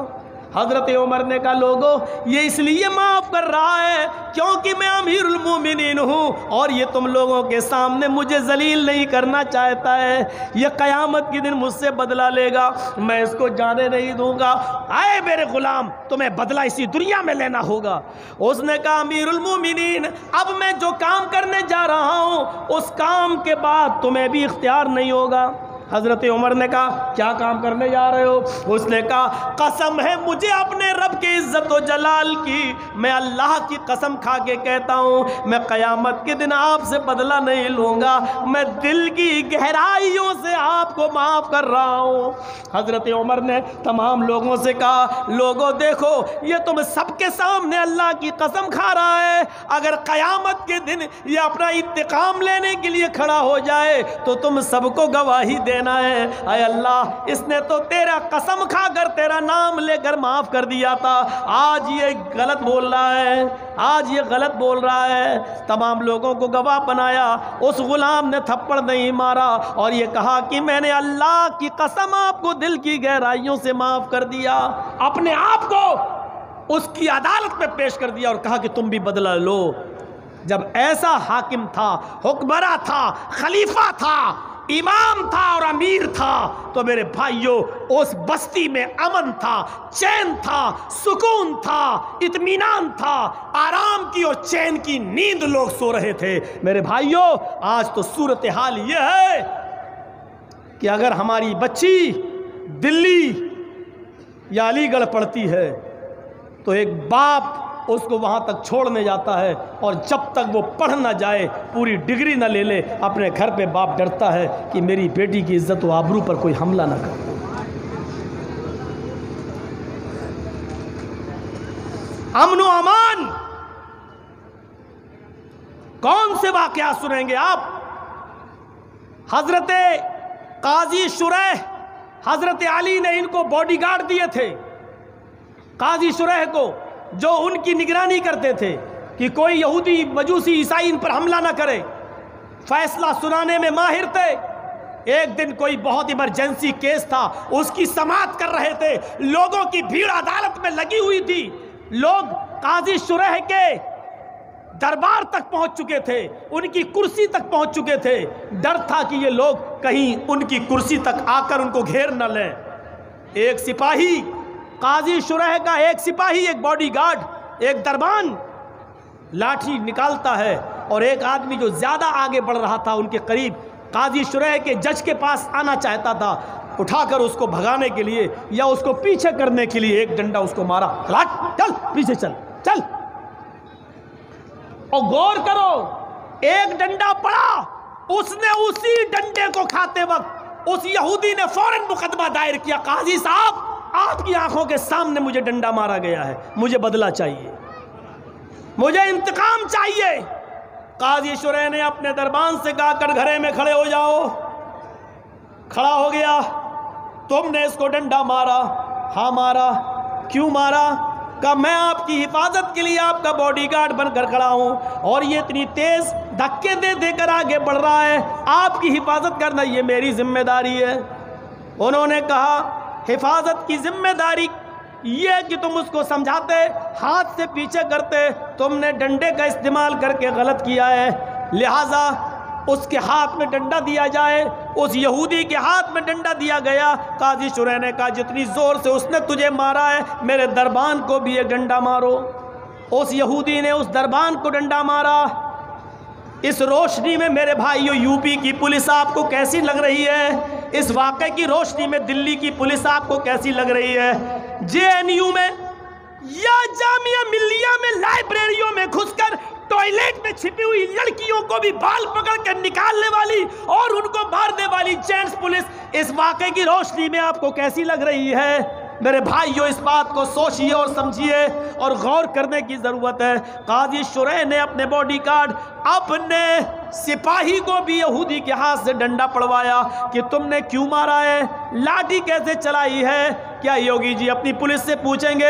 S1: हज़रत उमर ने कहा लोगों ये इसलिए माफ़ कर रहा है क्योंकि मैं अमीरुल मोमिनीन हूँ और ये तुम लोगों के सामने मुझे जलील नहीं करना चाहता है। ये क़यामत के दिन मुझसे बदला लेगा, मैं इसको जाने नहीं दूंगा। आए मेरे ग़ुलाम, तुम्हें बदला इसी दुनिया में लेना होगा। उसने कहा अमीरुल मोमिनीन, अब मैं जो काम करने जा रहा हूँ उस काम के बाद तुम्हें भी इख्तियार नहीं होगा। हज़रत उमर ने कहा क्या काम करने जा रहे हो? उसने कहा कसम है मुझे अपने रब के इज़्ज़त व जलाल की, मैं अल्लाह की कसम खा के कहता हूँ मैं क़यामत के दिन आपसे बदला नहीं लूँगा, मैं दिल की गहराइयों से आपको माफ़ कर रहा हूँ। हज़रत उमर ने तमाम लोगों से कहा लोगों देखो ये तुम सबके सामने अल्लाह की कसम खा रहा है, अगर क़यामत के दिन ये अपना इंतकाम लेने के लिए खड़ा हो जाए तो तुम सबको गवाही दे देना है। अय अल्लाह इसने तो तेरा कसम खाकर तेरा नाम लेकर माफ कर दिया था, आज ये गलत बोल रहा है, आज ये गलत बोल रहा है। तमाम लोगों को गवाह बनाया, उस गुलाम ने थप्पड़ नहीं मारा और ये कहा कि मैंने अल्लाह की कसम आपको दिल की गहराइयों से माफ कर दिया। अपने आप को उसकी अदालत में पेश कर दिया और कहा कि तुम भी बदला लो। जब ऐसा हाकिम था, हुक्मरान था, खलीफा था, इमाम था और अमीर था तो मेरे भाइयों उस बस्ती में अमन था, चैन था, सुकून था, इत्मीनान था, आराम की और चैन की नींद लोग सो रहे थे। मेरे भाइयों आज तो सूरत हाल यह है कि अगर हमारी बच्ची दिल्ली या अलीगढ़ पढ़ती है तो एक बाप उसको वहाँ तक छोड़ने जाता है और जब तक वो पढ़ ना जाए, पूरी डिग्री ना ले ले, अपने घर पे बाप डरता है कि मेरी बेटी की इज्जत व आबरू पर कोई हमला ना करे। अमन व अमान कौन से वाकया सुनेंगे आप? हजरत काजी शुरैह, हजरत अली ने इनको बॉडीगार्ड दिए थे। काजी शुरैह को जो उनकी निगरानी करते थे कि कोई यहूदी मजूसी ईसाई इन पर हमला ना करे, फैसला सुनाने में माहिर थे। एक दिन कोई बहुत इमरजेंसी केस था, उसकी समाअत कर रहे थे, लोगों की भीड़ अदालत में लगी हुई थी, लोग काजी शुरैह के दरबार तक पहुंच चुके थे, उनकी कुर्सी तक पहुंच चुके थे। डर था कि ये लोग कहीं उनकी कुर्सी तक आकर उनको घेर न लें। एक सिपाही, काजी शुरैह का एक सिपाही, एक बॉडीगार्ड, एक दरबान लाठी निकालता है और एक आदमी जो ज़्यादा आगे बढ़ रहा था उनके करीब काजी शुरैह के जज के पास आना चाहता था, उठाकर उसको भगाने के लिए या उसको पीछे करने के लिए एक डंडा उसको मारा। चल पीछे चल चल। और गौर करो, एक डंडा पड़ा, उसने उसी डंडे को खाते वक्त उस यहूदी ने फौरन मुकदमा दायर किया, काजी साहब आपकी आंखों के सामने मुझे डंडा मारा गया है, मुझे बदला चाहिए, मुझे इंतकाम चाहिए। काजी शुरैह ने अपने दरबान से कहा कर घरे में खड़े हो जाओ। खड़ा हो गया। तुमने इसको डंडा मारा? हाँ मारा। क्यों मारा? कहा मैं आपकी हिफाजत के लिए आपका बॉडीगार्ड बनकर खड़ा हूं और ये इतनी तेज धक्के दे देकर आगे बढ़ रहा है, आपकी हिफाजत करना ये मेरी जिम्मेदारी है। उन्होंने कहा हिफाजत की जिम्मेदारी ये कि तुम उसको समझाते, हाथ से पीछे करते, तुमने डंडे का इस्तेमाल करके गलत किया है, लिहाजा उसके हाथ में डंडा दिया जाए। उस यहूदी के हाथ में डंडा दिया गया। काजी शुरैह ने कहा जितनी ज़ोर से उसने तुझे मारा है मेरे दरबान को भी एक डंडा मारो। उस यहूदी ने उस दरबान को डंडा मारा। इस रोशनी में मेरे भाइयों यूपी की पुलिस आपको कैसी लग रही है? इस वाक़े की रोशनी में दिल्ली की पुलिस आपको कैसी लग रही है? जेएनयू में या जामिया मिल्लिया में लाइब्रेरियों में घुसकर टॉयलेट में छिपी हुई लड़कियों को भी बाल पकड़ कर निकालने वाली और उनको मारने वाली जेंट्स पुलिस इस वाक़े की रोशनी में आपको कैसी लग रही है? मेरे भाइयों इस बात को सोचिए और समझिए और गौर करने की ज़रूरत है। काजी शुरैह ने अपने बॉडीगार्ड, अपने सिपाही को भी यहूदी के हाथ से डंडा पड़वाया कि तुमने क्यों मारा है, लाठी कैसे चलाई है। क्या योगी जी अपनी पुलिस से पूछेंगे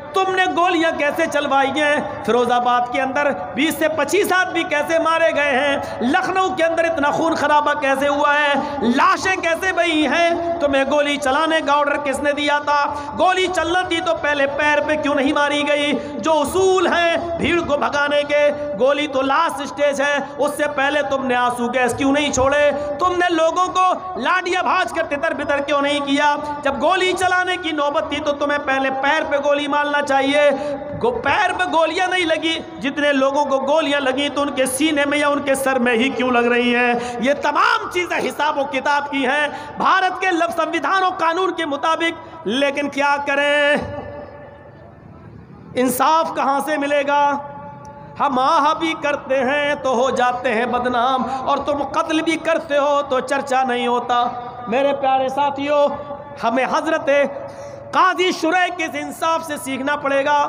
S1: तुमने गोलियां कैसे चलवाई हैं, फिरोजाबाद के अंदर 20 से 25 आदमी कैसे मारे गए हैं, लखनऊ के अंदर इतना खून खराबा कैसे हुआ है, लाशें कैसे बही हैं, तुम्हें गोली चलाने का ऑर्डर किसने दिया था, गोली चलना थी तो पहले पैर पे क्यों नहीं मारी गई, जो उसूल हैं भीड़ को भगाने के, गोली तो लास्ट स्टेज है, उससे पहले तुमने आंसू गैस क्यों नहीं छोड़े, तुमने लोगों को लाठियां भाज कर तितर बितर क्यों नहीं किया, जब गोली चलाने की नौबत थी तो तुम्हें पहले पैर पे गोली मारना चाहिए, पैर पे गोलियां नहीं लगी, जितने लोगों को गोलियां लगी तो उनके सीने में या उनके सर में ही क्यों लग रही हैं। ये तमाम चीजें हिसाब और किताब की हैं भारत के संविधान और कानून के मुताबिक, लेकिन क्या करें, इंसाफ कहां से मिलेगा। हम आह भी करते हैं तो हो जाते हैं बदनाम, और तुम कत्ल भी करते हो तो चर्चा नहीं होता। मेरे प्यारे साथियों, हमें हजरत काजी शुरैह के इस इंसाफ से सीखना पड़ेगा।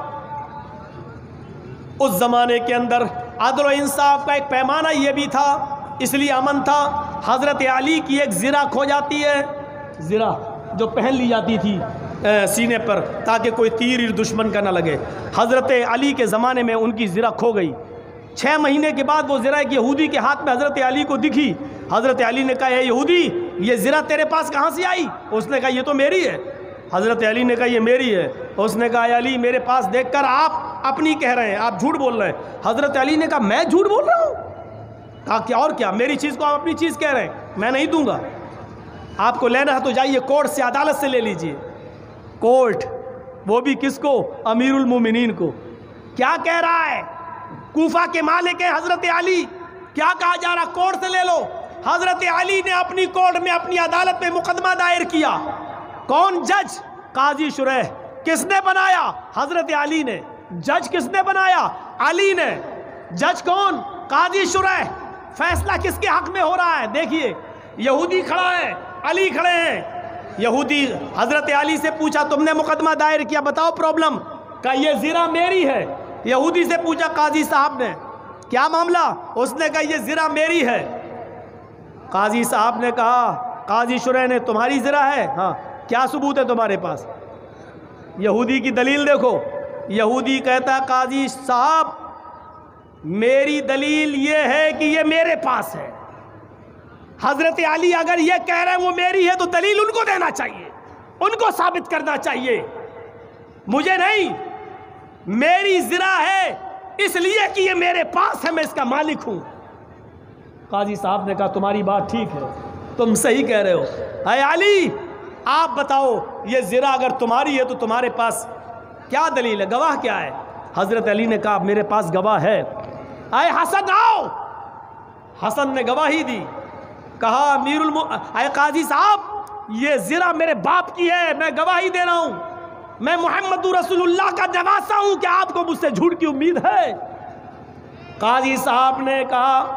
S1: उस जमाने के अंदर अदल और इंसाफ का एक पैमाना ये भी था, इसलिए अमन था। हजरत अली की एक ज़िरा खो जाती है, ज़िरा जो पहन ली जाती थी सीने पर ताकि कोई तीर दुश्मन का ना लगे। हजरत अली के ज़माने में उनकी ज़िरा खो गई। 6 महीने के बाद वो ज़िरा एक यहूदी के हाथ में हजरत अली को दिखी। हजरत अली ने कहा, ये यहूदी, ये ज़िरा तेरे पास कहाँ से आई। उसने कहा, ये तो मेरी है। हजरत अली ने कहा, ये मेरी है। उसने कहा, अली मेरे पास देखकर आप अपनी कह रहे हैं, आप झूठ बोल रहे हैं। हजरत अली ने कहा, मैं झूठ बोल रहा हूँ। कहा, क्या और क्या, मेरी चीज़ को आप अपनी चीज़ कह रहे हैं, मैं नहीं दूंगा। आपको लेना है तो जाइए कोर्ट से, अदालत से ले लीजिए। कोर्ट, वो भी किसको, अमीरुल मोमिनीन को। क्या कह रहा है, कूफा के मालिक है हजरत अली, क्या कहा जा रहा, कोर्ट से ले लो। हजरत अली ने अपनी कोर्ट में, अपनी अदालत में मुकदमा दायर किया। कौन जज, काजी शुरैह। किसने बनाया, हजरत अली ने। जज किसने बनाया, अली ने। जज कौन, काजी शुरैह। फैसला किसके हक में हो रहा है, देखिए, यहूदी खड़ा है, अली खड़े हैं। यहूदी हजरत अली से पूछा, तुमने मुकदमा दायर किया, बताओ प्रॉब्लम। कहा, ये ज़िरा मेरी है। यहूदी से पूछा काजी साहब ने, क्या मामला। उसने कहा, ये ज़िरा मेरी है। काजी साहब ने कहा, काजी शुरैह ने, तुम्हारी ज़िरा है। हाँ, क्या सबूत है तुम्हारे पास। यहूदी की दलील देखो। यहूदी कहता, काजी साहब मेरी दलील ये है कि ये मेरे पास है। हजरत अली अगर ये कह रहे हैं वो मेरी है तो दलील उनको देना चाहिए, उनको साबित करना चाहिए, मुझे नहीं। मेरी ज़िरा है इसलिए कि ये मेरे पास है, मैं इसका मालिक हूं। काजी साहब ने कहा, तुम्हारी बात ठीक है, तुम सही कह रहे हो। अरे अली, आप बताओ, ये ज़िरा अगर तुम्हारी है तो तुम्हारे पास क्या दलील है, गवाह क्या है। हजरत अली ने कहा, मेरे पास गवाह है। अरे हसन आओ। हसन ने गवाही दी। कहा, अरे काजी साहब, ये ज़िरा मेरे बाप की है, मैं गवाही दे रहा हूं, मैं मोहम्मद रसूलुल्लाह का नवासा हूं, क्या आपको मुझसे झूठ की उम्मीद है। काजी साहब ने कहा,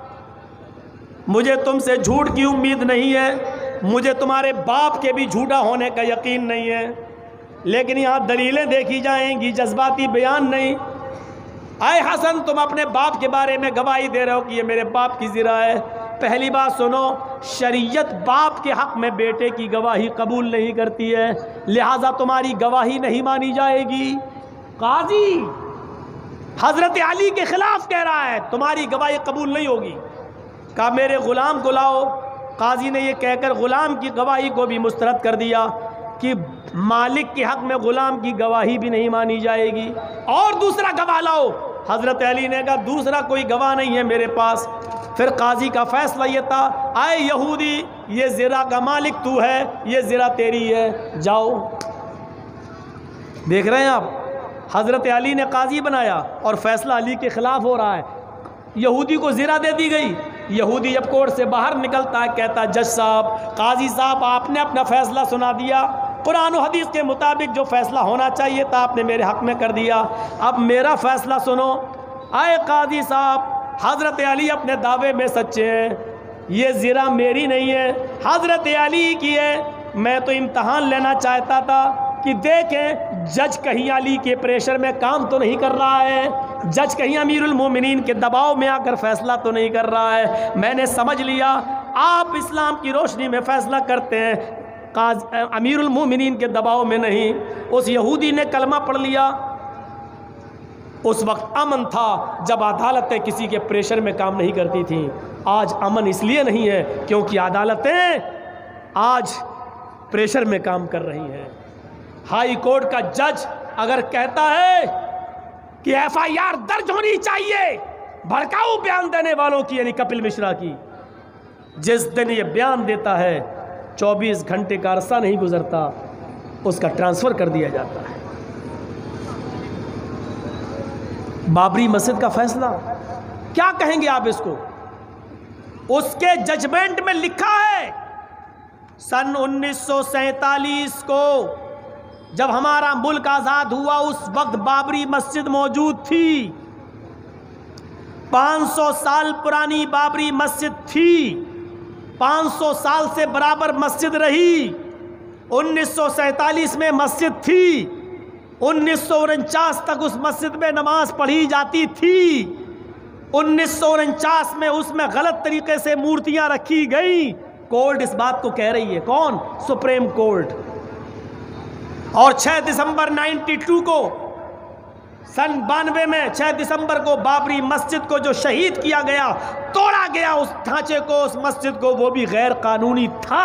S1: मुझे तुमसे झूठ की उम्मीद नहीं है, मुझे तुम्हारे बाप के भी झूठा होने का यकीन नहीं है, लेकिन यहाँ दलीलें देखी जाएंगी, जज्बाती बयान नहीं। आए हसन, तुम अपने बाप के बारे में गवाही दे रहे हो कि ये मेरे बाप की ज़िरा है। पहली बात सुनो, शरीयत बाप के हक में बेटे की गवाही कबूल नहीं करती है, लिहाजा तुम्हारी गवाही नहीं मानी जाएगी। काजी हजरत अली के खिलाफ कह रहा है, तुम्हारी गवाही कबूल नहीं होगी। कहा, मेरे गुलाम को लाओ। काजी ने यह कहकर गुलाम की गवाही को भी मुस्तरद कर दिया कि मालिक के हक में गुलाम की गवाही भी नहीं मानी जाएगी, और दूसरा गवाह लाओ। हजरत अली ने कहा, दूसरा कोई गवाह नहीं है मेरे पास। फिर काजी का फैसला ये था, आए यहूदी, ये ज़िरा का मालिक तू है, ये ज़िरा तेरी है, जाओ। देख रहे हैं आप, हजरत अली ने काजी बनाया और फैसला अली के खिलाफ हो रहा है। यहूदी को ज़िरा दे दी गई। यहूदी जब कोर्ट से बाहर निकलता है, कहता, जज साहब, काजी साहब, आपने अपना फैसला सुना दिया, कुरान और हदीस के मुताबिक जो फैसला होना चाहिए था आपने मेरे हक में कर दिया, अब मेरा फैसला सुनो। आए काजी साहब, हज़रत अली अपने दावे में सच्चे हैं, ये ज़िरा मेरी नहीं है, हज़रत अली की है। मैं तो इम्तहान लेना चाहता था कि देखें जज कहीं अली के प्रेशर में काम तो नहीं कर रहा है, जज कहीं अमीरुल मोमिनीन के दबाव में आकर फैसला तो नहीं कर रहा है। मैंने समझ लिया आप इस्लाम की रोशनी में फैसला करते हैं, अमीरुल मोमिनीन के दबाव में नहीं। उस यहूदी ने कलमा पढ़ लिया। उस वक्त अमन था जब अदालतें किसी के प्रेशर में काम नहीं करती थीं। आज अमन इसलिए नहीं है क्योंकि अदालतें आज प्रेशर में काम कर रही हैं। हाई कोर्ट का जज अगर कहता है कि एफआईआर दर्ज होनी चाहिए भड़काऊ बयान देने वालों की, यानी कपिल मिश्रा की, जिस दिन ये बयान देता है 24 घंटे का अरसा नहीं गुजरता, उसका ट्रांसफर कर दिया जाता है। बाबरी मस्जिद का फैसला क्या कहेंगे आप इसको? उसके जजमेंट में लिखा है सन 1947 को जब हमारा मुल्क आज़ाद हुआ उस वक्त बाबरी मस्जिद मौजूद थी। 500 साल पुरानी बाबरी मस्जिद थी, 500 साल से बराबर मस्जिद रही। 1947 में मस्जिद थी, 1949 तक उस मस्जिद में नमाज पढ़ी जाती थी। 1949 में उसमें गलत तरीके से मूर्तियां रखी गई। कोर्ट इस बात को कह रही है, कौन? Supreme court. और 6 दिसंबर 92 को, सन 92 में 6 दिसंबर को बाबरी मस्जिद को जो शहीद किया गया, तोड़ा गया उस ढांचे को, उस मस्जिद को, वो भी गैर कानूनी था।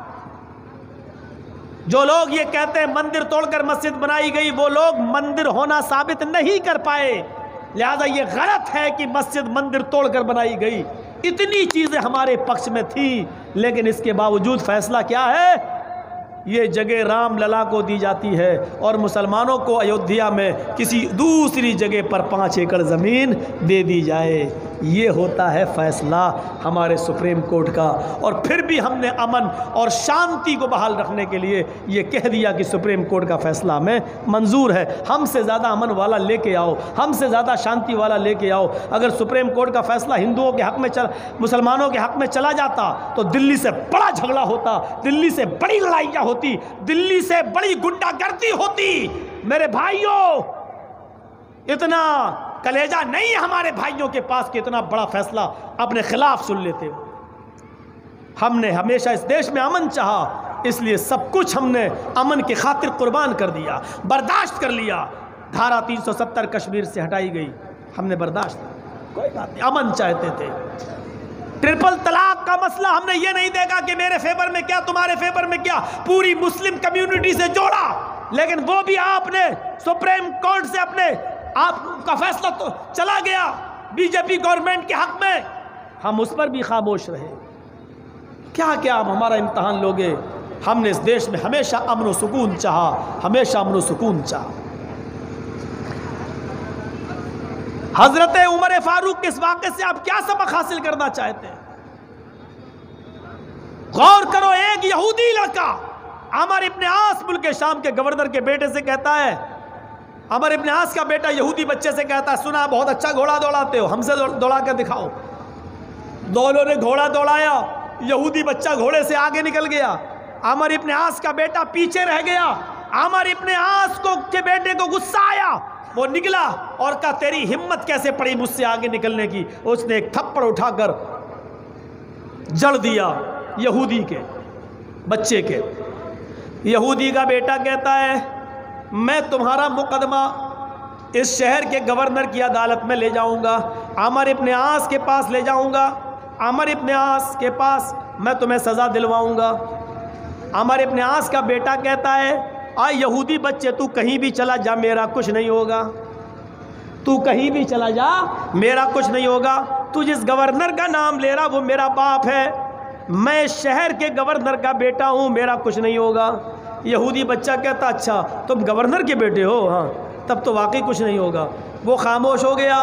S1: जो लोग ये कहते हैं मंदिर तोड़कर मस्जिद बनाई गई, वो लोग मंदिर होना साबित नहीं कर पाए। लिहाजा ये गलत है कि मस्जिद मंदिर तोड़कर बनाई गई। इतनी चीज़ें हमारे पक्ष में थी, लेकिन इसके बावजूद फैसला क्या है? ये जगह राम लला को दी जाती है और मुसलमानों को अयोध्या में किसी दूसरी जगह पर 5 एकड़ ज़मीन दे दी जाए। ये होता है फैसला हमारे सुप्रीम कोर्ट का। और फिर भी हमने अमन और शांति को बहाल रखने के लिए ये कह दिया कि सुप्रीम कोर्ट का फैसला हमें मंजूर है। हमसे ज़्यादा अमन वाला लेके आओ, हमसे ज़्यादा शांति वाला लेके आओ। अगर सुप्रीम कोर्ट का फैसला हिंदुओं के हक़ में मुसलमानों के हक़ में चला जाता तो दिल्ली से बड़ा झगड़ा होता, दिल्ली से बड़ी लड़ाइयाँ होती, दिल्ली से बड़ी गुंडागर्दी होती। मेरे भाइयों, इतना कलेजा नहीं है हमारे भाइयों के पास कि इतना बड़ा फैसला अपने खिलाफ सुन लेते हो। हमने हमेशा इस देश में अमन चाहा, इसलिए सब कुछ हमने अमन की खातिर कुर्बान कर दिया, बर्दाश्त कर लिया। धारा 370 कश्मीर से हटाई गई, हमने बर्दाश्त, कोई बात नहीं, अमन चाहते थे। ट्रिपल तलाक का मसला हमने ये नहीं देखा कि मेरे फेवर में क्या, तुम्हारे फेवर में क्या, पूरी मुस्लिम कम्युनिटी से जोड़ा। लेकिन वो भी आपने सुप्रीम कोर्ट से अपने आपका फैसला तो चला गया बीजेपी गवर्नमेंट के हक में, हम उस पर भी खामोश रहे। क्या क्या आप हमारा इम्तहान लोगे? हमने इस देश में हमेशा अमन व सुकून चाहा, हमेशा अमन व सुकून चाहा। हजरत उमर फारूक के इस वाक़े से आप क्या सबक हासिल करना चाहते हैं? गौर करो, एक यहूदी लड़का अमर इब्न आस मुल्क शाम के गवर्नर के बेटे से कहता है, अमर इब्न आस का बेटा यहूदी बच्चे से कहता है, सुना बहुत अच्छा घोड़ा दौड़ाते हो, हमसे दौड़ा कर दिखाओ। दोनों ने घोड़ा दौड़ाया, यहूदी बच्चा घोड़े से आगे निकल गया, अमर इब्न आस का बेटा पीछे रह गया। अमर इब्न आस को के बेटे को गुस्सा आया, वो निकला और कहा तेरी हिम्मत कैसे पड़ी मुझसे आगे निकलने की। उसने एक थप्पड़ उठाकर जड़ दिया यहूदी के बच्चे के। यहूदी का बेटा कहता है मैं तुम्हारा मुकदमा इस शहर के गवर्नर की अदालत में ले जाऊंगा, अमर इब्न आस के पास ले जाऊंगा, अमर इब्न आस के पास मैं तुम्हें सज़ा दिलवाऊंगा। अमर इब्न आस का बेटा कहता है आ यहूदी बच्चे तू कहीं भी चला जा मेरा कुछ नहीं होगा, तू कहीं भी चला जा मेरा कुछ नहीं होगा। तू जिस गवर्नर का नाम ले रहा वो मेरा बाप है, मैं शहर के गवर्नर का बेटा हूँ, मेरा कुछ नहीं होगा। यहूदी बच्चा कहता अच्छा तुम गवर्नर के बेटे हो, हाँ तब तो वाकई कुछ नहीं होगा। वो खामोश हो गया।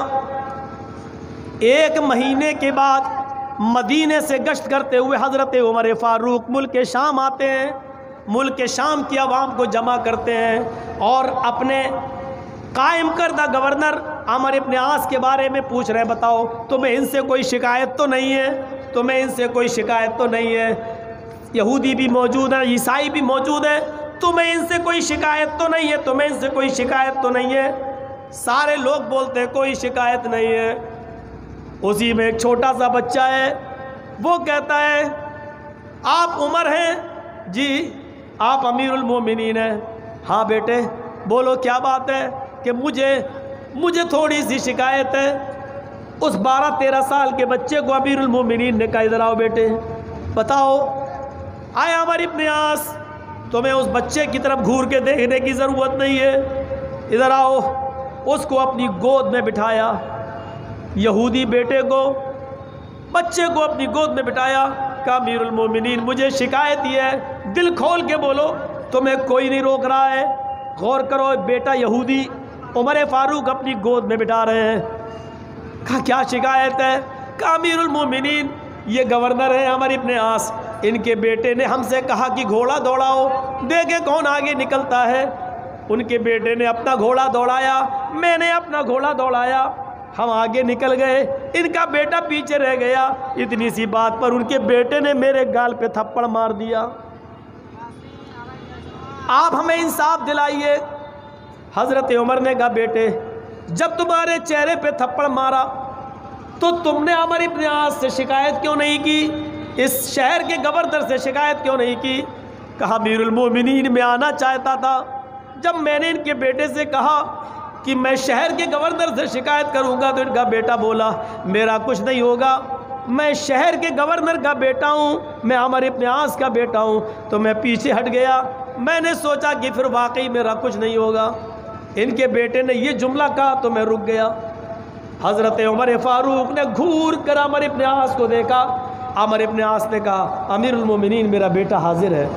S1: 1 महीने के बाद मदीने से गश्त करते हुए हज़रत उमर फारूक मुल्क शाम आते हैं, मुल्क शाम की आवाम को जमा करते हैं और अपने कायम करदा गवर्नर अमर इब्न आस के बारे में पूछ रहे हैं, बताओ तुम्हें इनसे कोई शिकायत तो नहीं है, तुम्हें इनसे कोई शिकायत तो नहीं है। यहूदी भी मौजूद है, ईसाई भी मौजूद है, तुम्हें इनसे कोई शिकायत तो नहीं है, तुम्हें इनसे कोई शिकायत तो नहीं है। सारे लोग बोलते हैं कोई शिकायत नहीं है। उसी में एक छोटा सा बच्चा है, वो कहता है आप उमर हैं? जी। आप अमीरुल मोमिनीन हैं? हाँ बेटे बोलो क्या बात है? कि मुझे थोड़ी सी शिकायत है। उस 12-13 साल के बच्चे को अमीरुल मोमिनीन ने कहा इधर आओ बेटे बताओ। आए अमर इब्न आस, तुम्हें उस बच्चे की तरफ घूर के देखने की ज़रूरत नहीं है, इधर आओ। उसको अपनी गोद में बिठाया, यहूदी बेटे को बच्चे को अपनी गोद में बिठाया। कहा अमीरुल मोमिनीन मुझे शिकायत ही है, दिल खोल के बोलो, तुम्हें कोई नहीं रोक रहा है। गौर करो, बेटा यहूदी उमर फारूक अपनी गोद में बिठा रहे हैं। कहा क्या शिकायत है? कहा अमीरुल मोमिनीन ये गवर्नर है अमर इब्न आस, इनके बेटे ने हमसे कहा कि घोड़ा दौड़ाओ, देखे कौन आगे निकलता है। उनके बेटे ने अपना घोड़ा दौड़ाया, मैंने अपना घोड़ा दौड़ाया, हम आगे निकल गए, इनका बेटा पीछे रह गया। इतनी सी बात पर उनके बेटे ने मेरे गाल पे थप्पड़ मार दिया। आप हमें इंसाफ दिलाइए। हज़रत उमर ने कहा बेटे जब तुम्हारे चेहरे पे थप्पड़ मारा तो तुमने अमर इब्न आस से शिकायत क्यों नहीं की, इस शहर के गवर्नर से शिकायत क्यों नहीं की? कहा अमीरुल मोमिनीन में आना चाहता था, जब मैंने इनके बेटे से कहा कि मैं शहर के गवर्नर से शिकायत करूंगा तो इनका बेटा बोला मेरा कुछ नहीं होगा, मैं शहर के गवर्नर का बेटा हूँ, मैं अमर इब्न आस का बेटा हूँ। तो मैं पीछे हट गया, मैंने सोचा कि फिर वाकई मेरा कुछ नहीं होगा। इनके बेटे ने ये जुमला कहा तो मैं रुक गया। हज़रत उमर फारूक ने घूर कर अमर इब्न आस को देखा। अमर इब्न आस ने कहा अमीरुल मोमिनीन मेरा बेटा हाजिर है।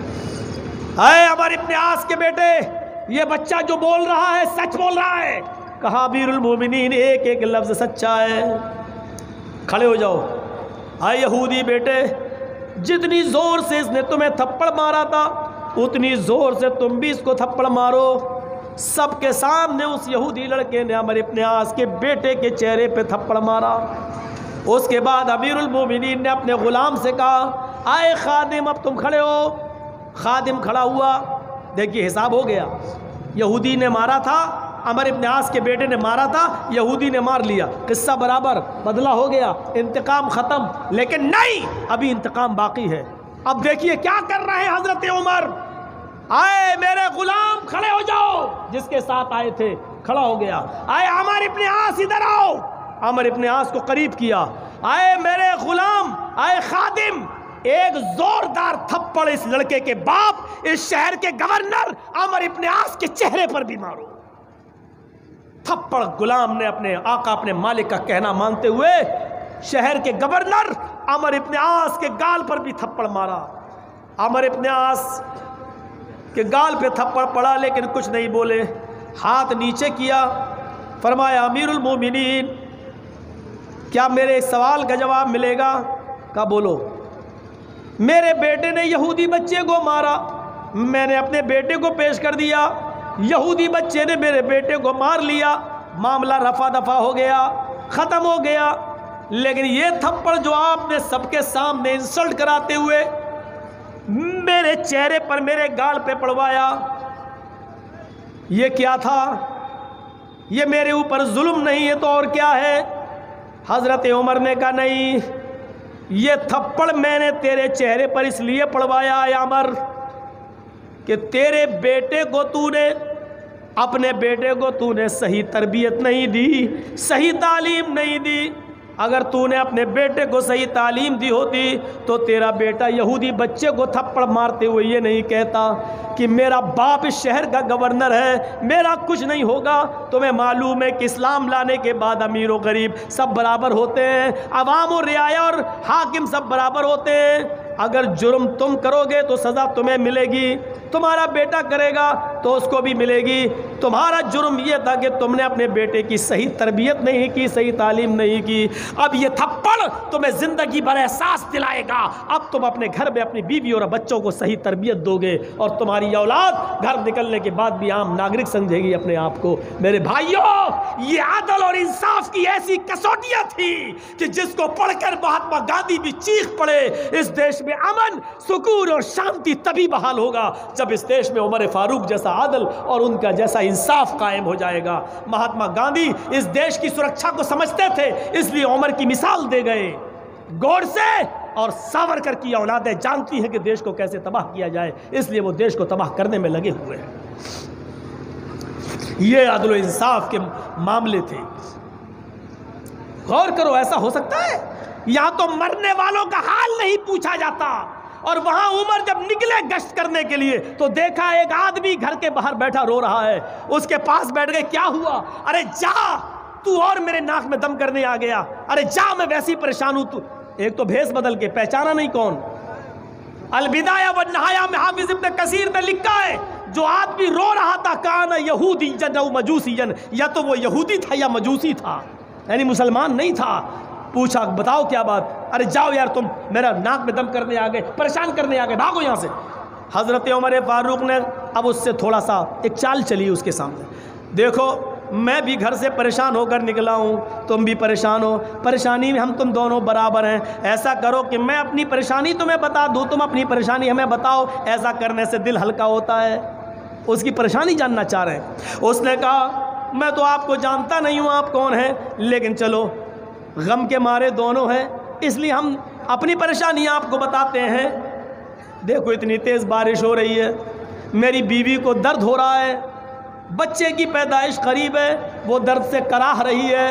S1: अरे अमर इब्न आस के बेटे, ये बच्चा जो बोल रहा है सच बोल रहा है। कहा अमीरुल मोमिनीन एक एक लफ्ज़ सच्चा है। खड़े हो जाओ। आए यहूदी बेटे, जितनी ज़ोर से इसने तुम्हें थप्पड़ मारा था उतनी ज़ोर से तुम भी इसको थप्पड़ मारो। सबके सामने उस यहूदी लड़के ने अमर इब्न आस के बेटे के चेहरे पे थप्पड़ मारा। उसके बाद अमीरुल मोमिनीन ने अपने ग़ुलाम से कहा आए खादिम अब तुम खड़े हो। खादिम खड़ा हुआ। देखिए हिसाब हो गया, यहूदी ने मारा था, अमर इब्न आस के बेटे ने मारा था, यहूदी ने मार लिया, किस्सा बराबर, बदला हो गया, इंतकाम ख़त्म। लेकिन नहीं, अभी इंतकाम बाकी है। अब देखिए क्या कर रहे हैं हज़रत उमर। आए मेरे गुलाम खड़े हो जाओ, जिसके साथ आए थे खड़ा हो गया। आए अमर इब्न आस इधर आओ। अमर इब्न आस को करीब किया। आए मेरे गुलाम, आए खादिम, एक जोरदार थप्पड़ इस लड़के के बाप, इस शहर के गवर्नर अमर इब्न आस के चेहरे पर भी मारो। थप्पड़ गुलाम ने अपने आका अपने मालिक का कहना मानते हुए शहर के गवर्नर अमर इब्न आस के गाल पर भी थप्पड़ मारा। अमर इब्न आस के गाल पे थप्पड़ पड़ा लेकिन कुछ नहीं बोले। हाथ नीचे किया, फरमाया अमीरुल मोमिनीन क्या मेरे सवाल का जवाब मिलेगा? का बोलो। मेरे बेटे ने यहूदी बच्चे को मारा, मैंने अपने बेटे को पेश कर दिया, यहूदी बच्चे ने मेरे बेटे को मार लिया, मामला रफा दफा हो गया, ख़त्म हो गया। लेकिन ये थप्पड़ जो आपने सबके सामने इंसल्ट कराते हुए मेरे चेहरे पर, मेरे गाल पे पड़वाया, ये क्या था? ये मेरे ऊपर जुल्म नहीं है तो और क्या है? हज़रत उमर ने कहा नहीं, ये थप्पड़ मैंने तेरे चेहरे पर इसलिए पड़वाया है अमर कि तेरे बेटे को तूने, अपने बेटे को तूने सही तरबियत नहीं दी, सही तालीम नहीं दी। अगर तूने अपने बेटे को सही तालीम दी होती तो तेरा बेटा यहूदी बच्चे को थप्पड़ मारते हुए ये नहीं कहता कि मेरा बाप इस शहर का गवर्नर है, मेरा कुछ नहीं होगा। तुम्हें मालूम है कि इस्लाम लाने के बाद अमीर और गरीब सब बराबर होते हैं, अवाम और रियाया और हाकिम सब बराबर होते हैं। अगर जुर्म तुम करोगे तो सज़ा तुम्हें मिलेगी, तुम्हारा बेटा करेगा तो उसको भी मिलेगी। तुम्हारा जुर्म यह था कि तुमने अपने बेटे की सही तरबियत नहीं की, सही तालीम नहीं की। अब ये थप्पड़ तुम्हें ज़िंदगी भर एहसास दिलाएगा। अब तुम अपने घर में अपनी बीवी और बच्चों को सही तरबियत दोगे और तुम्हारी औलाद घर निकलने के बाद भी आम नागरिक समझेगी अपने आप को। मेरे भाइयों, ये आदल और इंसाफ की ऐसी कसौटियाँ थी कि जिसको पढ़कर महात्मा गांधी भी चीख पड़े, इस देश में अमन, सुकून और शांति तभी बहाल होगा जब इस देश में उमर फारूक जैसा आदल और उनका जैसा इंसाफ कायम हो जाएगा। महात्मा गांधी इस देश की सुरक्षा को समझते थे, इसलिए उमर की मिसाल दे गए। गोडसे और सावरकर की औलादें जानती हैं कि देश को कैसे तबाह किया जाए, इसलिए वो देश को तबाह करने में लगे हुए हैं। ये अदल इंसाफ के मामले थे। गौर करो, ऐसा हो सकता है? यहां तो मरने वालों का हाल नहीं पूछा जाता, और वहां उमर जब निकले गश्त करने के लिए तो देखा एक आदमी घर के बाहर बैठा रो रहा है। उसके पास बैठ गए, क्या हुआ? अरे जा, तू और मेरे नाक में दम करने आ गया। अरे जा, मैं वैसी परेशान हूं। तू एक तो भेष बदल के, पहचाना नहीं कौन। अलबिदाया व नहाया में हाफिज इब्न कसीर ने लिखा है, जो आदमी रो रहा था काना यहूदी जन मजूसी जन, या तो वो यहूदी था या मजूसी था, यानी मुसलमान नहीं था। पूछा, बताओ क्या बात? अरे जाओ यार, तुम मेरा नाक में दम करने आ गए, परेशान करने आ गए, भागो यहाँ से। हज़रत उमर फारूक ने अब उससे थोड़ा सा एक चाल चली उसके सामने। देखो, मैं भी घर से परेशान होकर निकला हूँ, तुम भी परेशान हो, परेशानी में हम तुम दोनों बराबर हैं। ऐसा करो कि मैं अपनी परेशानी तुम्हें बता दूँ, तुम अपनी परेशानी हमें बताओ। ऐसा करने से दिल हल्का होता है। उसकी परेशानी जानना चाह रहे हैं। उसने कहा, मैं तो आपको जानता नहीं हूँ आप कौन हैं, लेकिन चलो गम के मारे दोनों हैं, इसलिए हम अपनी परेशानी आपको बताते हैं। देखो, इतनी तेज़ बारिश हो रही है, मेरी बीवी को दर्द हो रहा है, बच्चे की पैदाइश करीब है, वो दर्द से कराह रही है।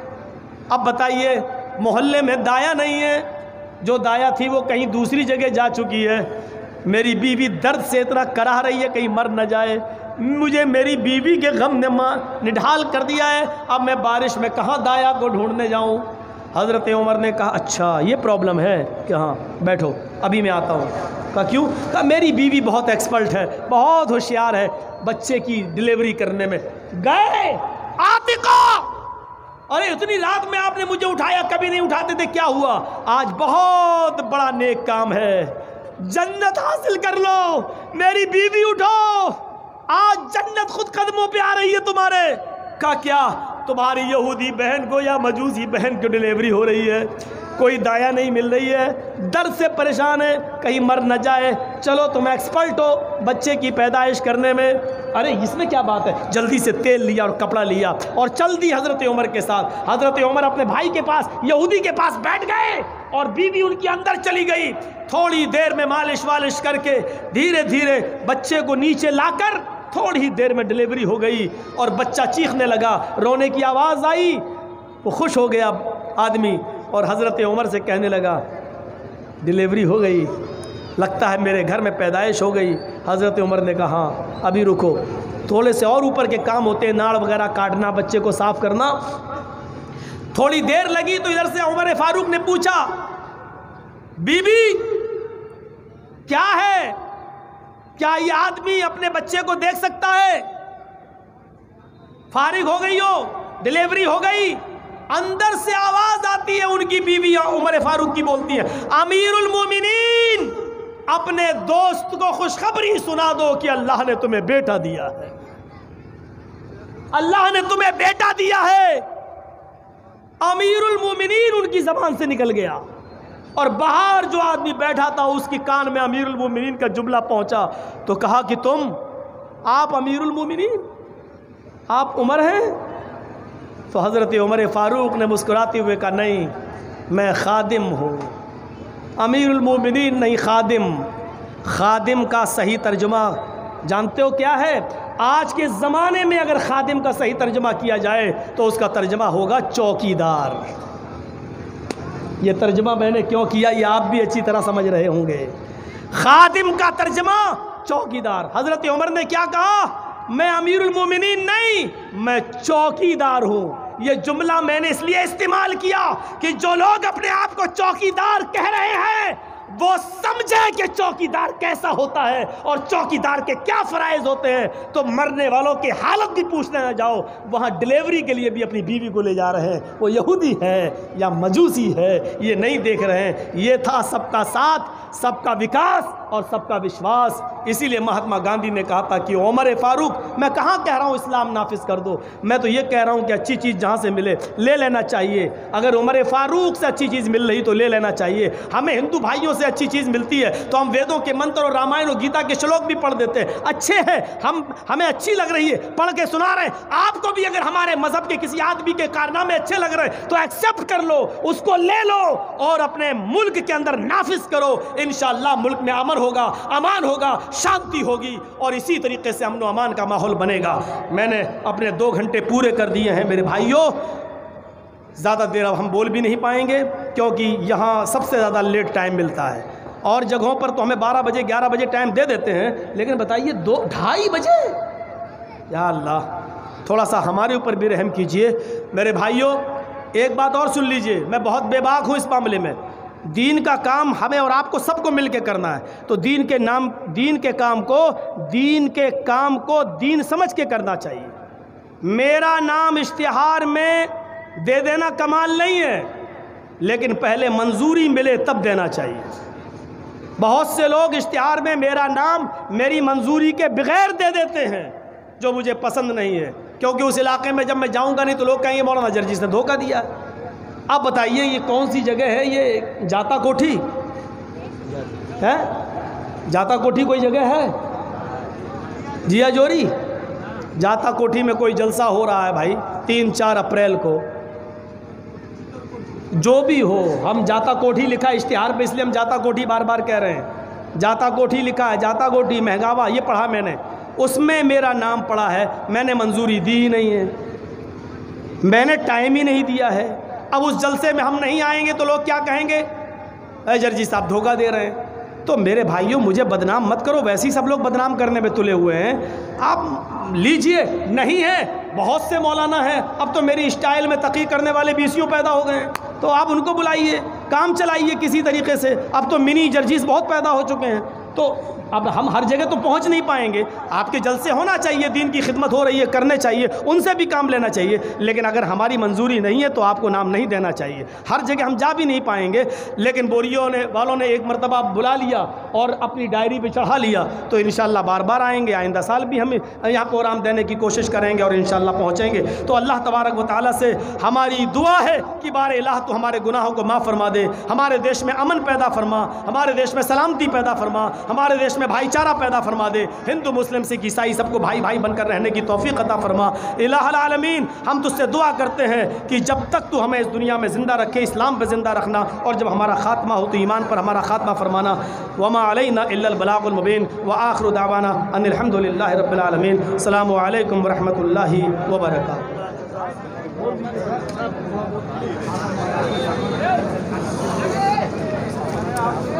S1: अब बताइए, मोहल्ले में दाया नहीं है, जो दाया थी वो कहीं दूसरी जगह जा चुकी है। मेरी बीवी दर्द से इतना कराह रही है, कहीं मर न जाए। मुझे मेरी बीवी के गम ने निढाल कर दिया है। अब मैं बारिश में कहाँ दाया को ढूंढने जाऊँ? हज़रत उमर ने कहा, अच्छा ये प्रॉब्लम है कि हाँ बैठो, अभी मैं आता हूँ। कहा क्यों? कहा मेरी बीवी बहुत एक्सपर्ट है, बहुत होशियार है, बच्चे की डिलीवरी करने में। गए आतिका, अरे इतनी रात में आपने मुझे उठाया, कभी नहीं उठाते थे, क्या हुआ? आज बहुत बड़ा नेक काम है, जन्नत हासिल कर लो। मेरी बीवी उठो, आज जन्नत खुद कदमों पे आ रही है तुम्हारे। का क्या? तुम्हारी यहूदी बहन को या मजूसी बहन को डिलीवरी हो रही है, कोई दाया नहीं मिल रही है, दर्द से परेशान है, कहीं मर न जाए। चलो तुम एक्सपर्ट हो बच्चे की पैदाइश करने में। अरे इसमें क्या बात है? जल्दी से तेल लिया और कपड़ा लिया और चल दी हज़रत उमर के साथ। हज़रत उमर अपने भाई के पास, यहूदी के पास बैठ गए और बीवी उनकी अंदर चली गई। थोड़ी देर में मालिश वालिश करके धीरे धीरे बच्चे को नीचे लाकर थोड़ी ही देर में डिलीवरी हो गई और बच्चा चीखने लगा, रोने की आवाज़ आई। वो खुश हो गया आदमी और हज़रत उमर से कहने लगा, डिलीवरी हो गई, लगता है मेरे घर में पैदाइश हो गई। हज़रत उमर ने कहा, हाँ अभी रुको, थोड़े से और ऊपर के काम होते हैं, नाड़ वगैरह काटना, बच्चे को साफ़ करना। थोड़ी देर लगी तो इधर से उमर फारूक ने पूछा, बीबी क्या है? क्या ये आदमी अपने बच्चे को देख सकता है? फारिग हो गई हो, डिलीवरी हो गई। अंदर से आवाज आती है उनकी बीवी उमर फारूक की, बोलती है, अमीरुल मोमिनीन, अपने दोस्त को खुशखबरी सुना दो कि अल्लाह ने तुम्हें बेटा दिया है, अल्लाह ने तुम्हें बेटा दिया है। अमीरुल मोमिनीन उनकी जबान से निकल गया और बाहर जो आदमी बैठा था उसकी कान में अमीरुल मोमिनीन का जुमला पहुंचा तो कहा कि आप अमीरुल मोमिनीन, आप उमर हैं? तो हज़रत उमर फारूक ने मुस्कुराते हुए कहा, नहीं, मैं खादिम हूँ, अमीरुल मोमिनीन नहीं, खादिम। खादिम का सही तर्जुमा जानते हो क्या है? आज के ज़माने में अगर खादिम का सही तर्जुमा किया जाए तो उसका तर्जुमा होगा चौकीदार। ये तर्जुमा मैंने क्यों किया ये आप भी अच्छी तरह समझ रहे होंगे। खादिम का तर्जुमा चौकीदार। हज़रत उमर ने क्या कहा? मैं अमीरुल मोमिनीन नहीं, मैं चौकीदार हूँ। ये जुमला मैंने इसलिए इस्तेमाल किया कि जो लोग अपने आप को चौकीदार कह रहे हैं वो समझे कि चौकीदार कैसा होता है और चौकीदार के क्या फ़राइज़ होते हैं। तो मरने वालों की हालत भी पूछने न जाओ, वहाँ डिलीवरी के लिए भी अपनी बीवी को ले जा रहे हैं, वो यहूदी है या मजूसी है ये नहीं देख रहे हैं। ये था सबका साथ, सबका विकास और सबका विश्वास। इसीलिए महात्मा गांधी ने कहा था कि उमर फारूक, मैं कहाँ कह रहा हूँ इस्लाम नाफिज कर दो, मैं तो ये कह रहा हूँ कि अच्छी चीज़ जहाँ से मिले ले लेना चाहिए। अगर उमर फारूक से अच्छी चीज़ मिल रही तो ले लेना चाहिए। हमें हिंदू भाइयों से से अच्छी चीज़ मिलती है तो हम वेदों के मंत्र और रामायण और गीता के श्लोक भी पढ़ देते हैं, अच्छे हैं, हमें अच्छी लग रही है, पढ़ के सुना रहे हैं। आपको भी अगर हमारे मजहब के किसी आदमी के कारनामे अच्छे लग रहे हैं तो एक्सेप्ट कर लो, उसको ले लो और अपने मुल्क के अंदर नाफिज करो। इंशाअल्लाह मुल्क में अमन होगा, अमान होगा, शांति होगी और इसी तरीके से अमन व अमान का माहौल बनेगा। मैंने अपने 2 घंटे पूरे कर दिए हैं मेरे भाइयों, ज़्यादा देर अब हम बोल भी नहीं पाएंगे क्योंकि यहाँ सबसे ज़्यादा लेट टाइम मिलता है और जगहों पर तो हमें 12 बजे 11 बजे टाइम दे देते हैं, लेकिन बताइए 2-2:30 बजे। या अल्लाह, थोड़ा सा हमारे ऊपर भी रहम कीजिए। मेरे भाइयों एक बात और सुन लीजिए, मैं बहुत बेबाक हूँ इस मामले में। दीन का काम हमें और आपको सबको मिल के करना है, तो दीन के काम को दीन समझ के करना चाहिए। मेरा नाम इश्तिहार में दे देना कमाल नहीं है, लेकिन पहले मंजूरी मिले तब देना चाहिए। बहुत से लोग इश्तिहार में मेरा नाम मेरी मंजूरी के बगैर दे देते हैं, जो मुझे पसंद नहीं है, क्योंकि उस इलाके में जब मैं जाऊंगा नहीं तो लोग कहेंगे मौलाना जर्जिस ने धोखा दिया। अब बताइए ये कौन सी जगह है? ये जाता कोठी है? जाता कोठी कोई जगह है? जिया जोरी जाता कोठी में कोई जलसा हो रहा है भाई 3-4 अप्रैल को। जो भी हो, हम जाता कोठी लिखा है इश्तिहार पे, इसलिए हम जाता कोठी बार बार कह रहे हैं। जाता कोठी लिखा है, जाता कोठी महंगावा, ये पढ़ा मैंने, उसमें मेरा नाम पड़ा है, मैंने मंजूरी दी ही नहीं है, मैंने टाइम ही नहीं दिया है। अब उस जलसे में हम नहीं आएंगे तो लोग क्या कहेंगे? अरे जर्जी साहब धोखा दे रहे हैं। तो मेरे भाइयों मुझे बदनाम मत करो, वैसे ही सब लोग बदनाम करने में तुले हुए हैं। आप लीजिए, नहीं है बहुत से मौलाना हैं, अब तो मेरी स्टाइल में तक़ी करने वाले बीसियों पैदा हो गए हैं, तो आप उनको बुलाइए, काम चलाइए किसी तरीके से। अब तो मिनी जर्जीस बहुत पैदा हो चुके हैं, तो अब हम हर जगह तो पहुंच नहीं पाएंगे। आपके जलसे होना चाहिए, दीन की खिदमत हो रही है, करने चाहिए, उनसे भी काम लेना चाहिए, लेकिन अगर हमारी मंजूरी नहीं है तो आपको नाम नहीं देना चाहिए। हर जगह हम जा भी नहीं पाएंगे, लेकिन बोरियों वालों ने एक मरतबा बुला लिया और अपनी डायरी पे चढ़ा लिया, तो इंशाअल्लाह बार बार आएंगे। आइंदा साल भी हम यहाँ प्रोग्राम देने की कोशिश करेंगे और इंशाअल्लाह पहुँचेंगे। तो अल्लाह तबारक व तआला से हमारी दुआ है कि बारे इलाह तो हमारे गुनाहों को माफ़ फरमा दे, हमारे देश में अमन पैदा फरमा, हमारे देश में सलामती पैदा फरमा, हमारे देश में भाईचारा पैदा फरमा दे, हिंदू मुस्लिम सिख ईसाई सबको भाई भाई बनकर रहने की तौफीक अता फरमा। इलाहुल आलमीन, हम तुझसे दुआ करते हैं कि जब तक तू हमें इस दुनिया में ज़िंदा रखे, इस्लाम पर ज़िंदा रखना, और जब हमारा खात्मा हो तो ईमान पर हमारा खात्मा फरमाना। वमा अलैना इल्लल बलागुल मुबीन व आखिरु दावाना अनिल हम्दुलिल्लाहि रब्बिल आलमीन। अस्सलामु अलैकुम व रहमतुल्लाहि व बरकातुहू।